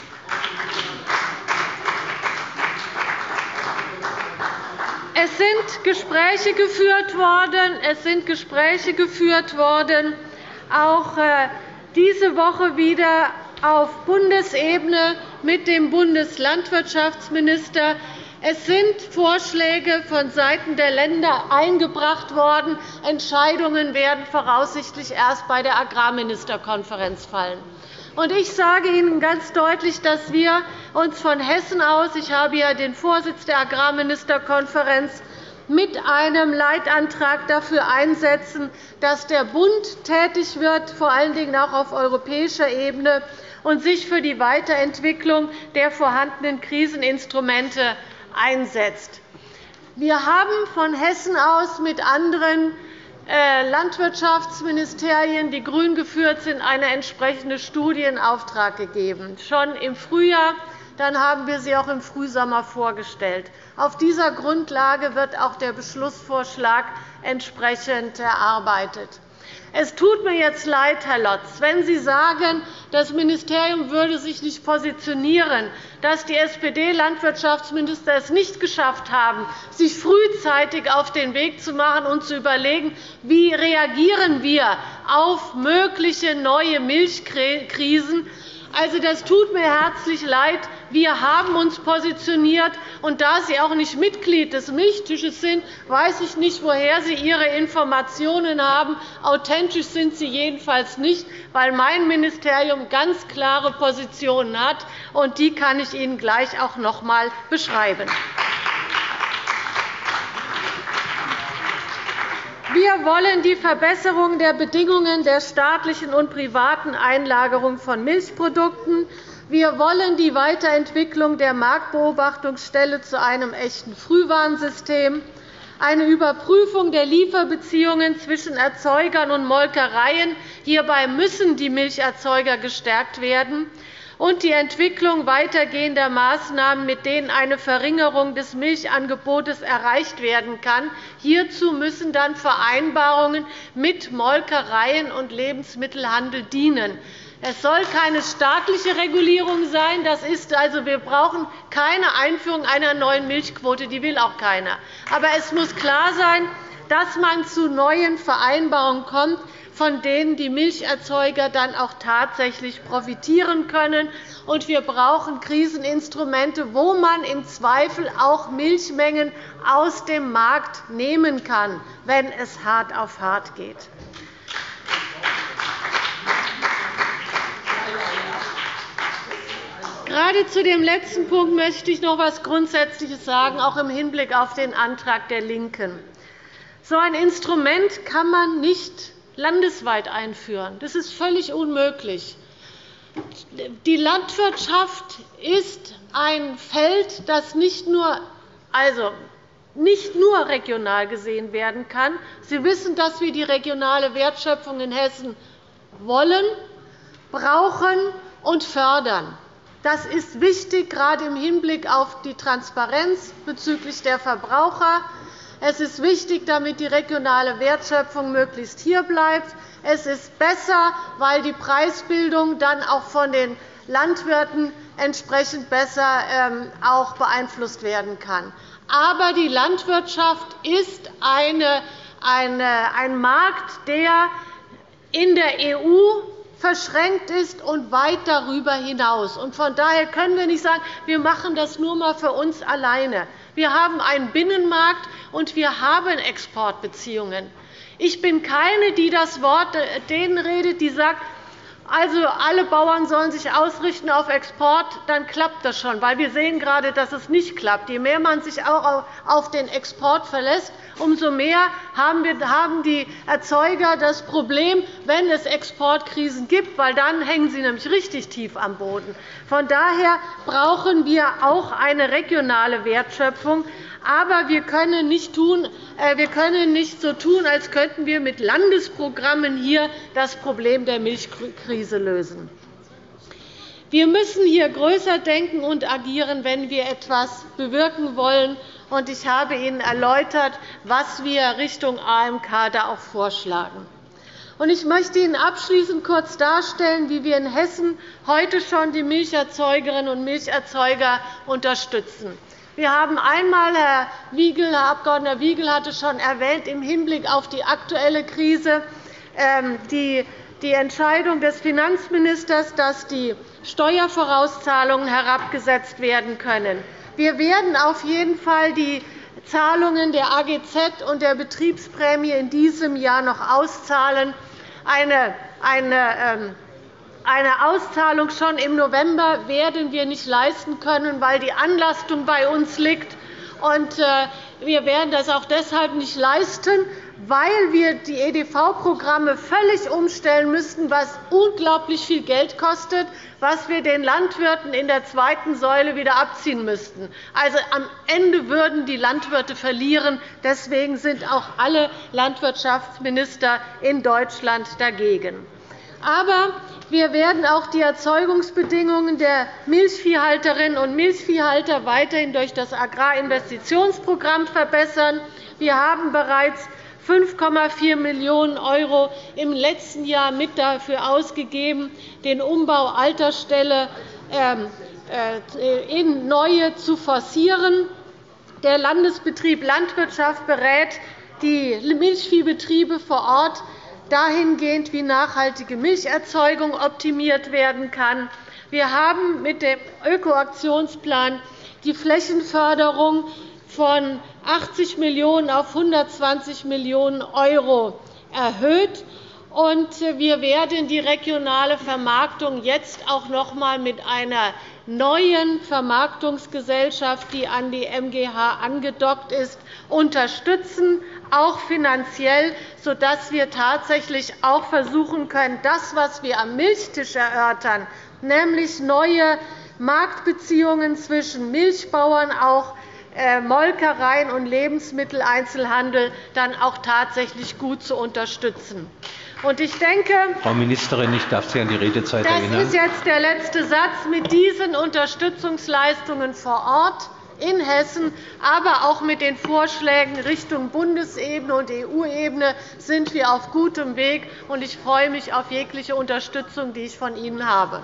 Es sind Gespräche geführt worden. Es sind Gespräche geführt worden, auch diese Woche wieder auf Bundesebene mit dem Bundeslandwirtschaftsminister. Es sind Vorschläge vonseiten der Länder eingebracht worden. Entscheidungen werden voraussichtlich erst bei der Agrarministerkonferenz fallen. Ich sage Ihnen ganz deutlich, dass wir uns von Hessen aus – ich habe ja den Vorsitz der Agrarministerkonferenz – mit einem Leitantrag dafür einsetzen, dass der Bund tätig wird, vor allen Dingen auch auf europäischer Ebene, und sich für die Weiterentwicklung der vorhandenen Kriseninstrumente einsetzt. Wir haben von Hessen aus mit anderen Landwirtschaftsministerien, die grün geführt sind, eine entsprechende Studie in Auftrag gegeben. Schon im Frühjahr dann haben wir sie auch im Frühsommer vorgestellt. Auf dieser Grundlage wird auch der Beschlussvorschlag entsprechend erarbeitet. Es tut mir jetzt leid, Herr Lotz, wenn Sie sagen, das Ministerium würde sich nicht positionieren, dass die S P D-Landwirtschaftsminister es nicht geschafft haben, sich frühzeitig auf den Weg zu machen und zu überlegen, wie reagieren wir auf mögliche neue Milchkrisen. Also, das tut mir herzlich leid. Wir haben uns positioniert. Und da Sie auch nicht Mitglied des Milchtisches sind, weiß ich nicht, woher Sie Ihre Informationen haben. Authentisch sind sie jedenfalls nicht, weil mein Ministerium ganz klare Positionen hat. Und die kann ich Ihnen gleich auch noch einmal beschreiben. Wir wollen die Verbesserung der Bedingungen der staatlichen und privaten Einlagerung von Milchprodukten. Wir wollen die Weiterentwicklung der Marktbeobachtungsstelle zu einem echten Frühwarnsystem, eine Überprüfung der Lieferbeziehungen zwischen Erzeugern und Molkereien. Hierbei müssen die Milcherzeuger gestärkt werden, und die Entwicklung weitergehender Maßnahmen, mit denen eine Verringerung des Milchangebotes erreicht werden kann. Hierzu müssen dann Vereinbarungen mit Molkereien und Lebensmittelhandel dienen. Es soll keine staatliche Regulierung sein. Das ist also, wir brauchen keine Einführung einer neuen Milchquote. Die will auch keiner. Aber es muss klar sein, dass man zu neuen Vereinbarungen kommt, von denen die Milcherzeuger dann auch tatsächlich profitieren können. Und wir brauchen Kriseninstrumente, wo man im Zweifel auch Milchmengen aus dem Markt nehmen kann, wenn es hart auf hart geht. Gerade zu dem letzten Punkt möchte ich noch etwas Grundsätzliches sagen, auch im Hinblick auf den Antrag der LINKEN. So ein Instrument kann man nicht landesweit einführen. Das ist völlig unmöglich. Die Landwirtschaft ist ein Feld, das nicht nur, also nicht nur regional gesehen werden kann. Sie wissen, dass wir die regionale Wertschöpfung in Hessen wollen, brauchen und fördern. Das ist wichtig, gerade im Hinblick auf die Transparenz bezüglich der Verbraucher. Es ist wichtig, damit die regionale Wertschöpfung möglichst hier bleibt. Es ist besser, weil die Preisbildung dann auch von den Landwirten entsprechend besser auch beeinflusst werden kann. Aber die Landwirtschaft ist eine, eine, ein Markt, der in der E U verschränkt ist und weit darüber hinaus. Von daher können wir nicht sagen, wir machen das nur einmal für uns alleine. Wir haben einen Binnenmarkt, und wir haben Exportbeziehungen. Ich bin keine, die das Wort denen redet, die sagt, also alle Bauern sollen sich ausrichten auf Export, dann klappt das schon. Weil wir sehen gerade, dass es nicht klappt. Je mehr man sich auch auf den Export verlässt, umso mehr haben die Erzeuger das Problem, wenn es Exportkrisen gibt, weil dann hängen sie nämlich richtig tief am Boden. Von daher brauchen wir auch eine regionale Wertschöpfung. Aber wir können nicht, tun, wir können nicht so tun, als könnten wir mit Landesprogrammen hier das Problem der Milchkrise lösen. Wir müssen hier größer denken und agieren, wenn wir etwas bewirken wollen. Ich habe Ihnen erläutert, was wir Richtung A M K da auch vorschlagen. Ich möchte Ihnen abschließend kurz darstellen, wie wir in Hessen heute schon die Milcherzeugerinnen und Milcherzeuger unterstützen. Wir haben einmal, Herr, Wiegel, Herr Abg. Wiegel hatte schon erwähnt, im Hinblick auf die aktuelle Krise die Entscheidung des Finanzministers, dass die Steuervorauszahlungen herabgesetzt werden können. Wir werden auf jeden Fall die Zahlungen der A G Z und der Betriebsprämie in diesem Jahr noch auszahlen. Eine, eine Eine Auszahlung schon im November werden wir nicht leisten können, weil die Anlastung bei uns liegt. Wir werden das auch deshalb nicht leisten, weil wir die E D V-Programme völlig umstellen müssten, was unglaublich viel Geld kostet, was wir den Landwirten in der zweiten Säule wieder abziehen müssten. Also, am Ende würden die Landwirte verlieren. Deswegen sind auch alle Landwirtschaftsminister in Deutschland dagegen. Aber Wir werden auch die Erzeugungsbedingungen der Milchviehhalterinnen und Milchviehhalter weiterhin durch das Agrarinvestitionsprogramm verbessern. Wir haben bereits fünf Komma vier Millionen € im letzten Jahr mit dafür ausgegeben, den Umbau alter Ställe in neue zu forcieren. Der Landesbetrieb Landwirtschaft berät die Milchviehbetriebe vor Ort dahingehend, wie nachhaltige Milcherzeugung optimiert werden kann. Wir haben mit dem Ökoaktionsplan die Flächenförderung von achtzig Millionen € auf hundertzwanzig Millionen € erhöht. Und wir werden die regionale Vermarktung jetzt auch noch einmal mit einer neuen Vermarktungsgesellschaft, die an die M G H angedockt ist, unterstützen, auch finanziell, sodass wir tatsächlich auch versuchen können, das, was wir am Milchtisch erörtern, nämlich neue Marktbeziehungen zwischen Milchbauern, auch Molkereien und Lebensmitteleinzelhandel, dann auch tatsächlich gut zu unterstützen. Ich denke, Frau Ministerin, ich darf Sie an die Redezeit das erinnern. Das ist jetzt der letzte Satz. Mit diesen Unterstützungsleistungen vor Ort in Hessen, aber auch mit den Vorschlägen Richtung Bundesebene und E U-Ebene sind wir auf gutem Weg. Ich freue mich auf jegliche Unterstützung, die ich von Ihnen habe.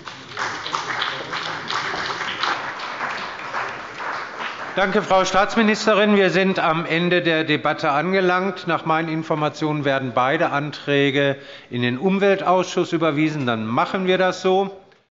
Danke, Frau Staatsministerin. Wir sind am Ende der Debatte angelangt. Nach meinen Informationen werden beide Anträge in den Umweltausschuss überwiesen. Dann machen wir das so.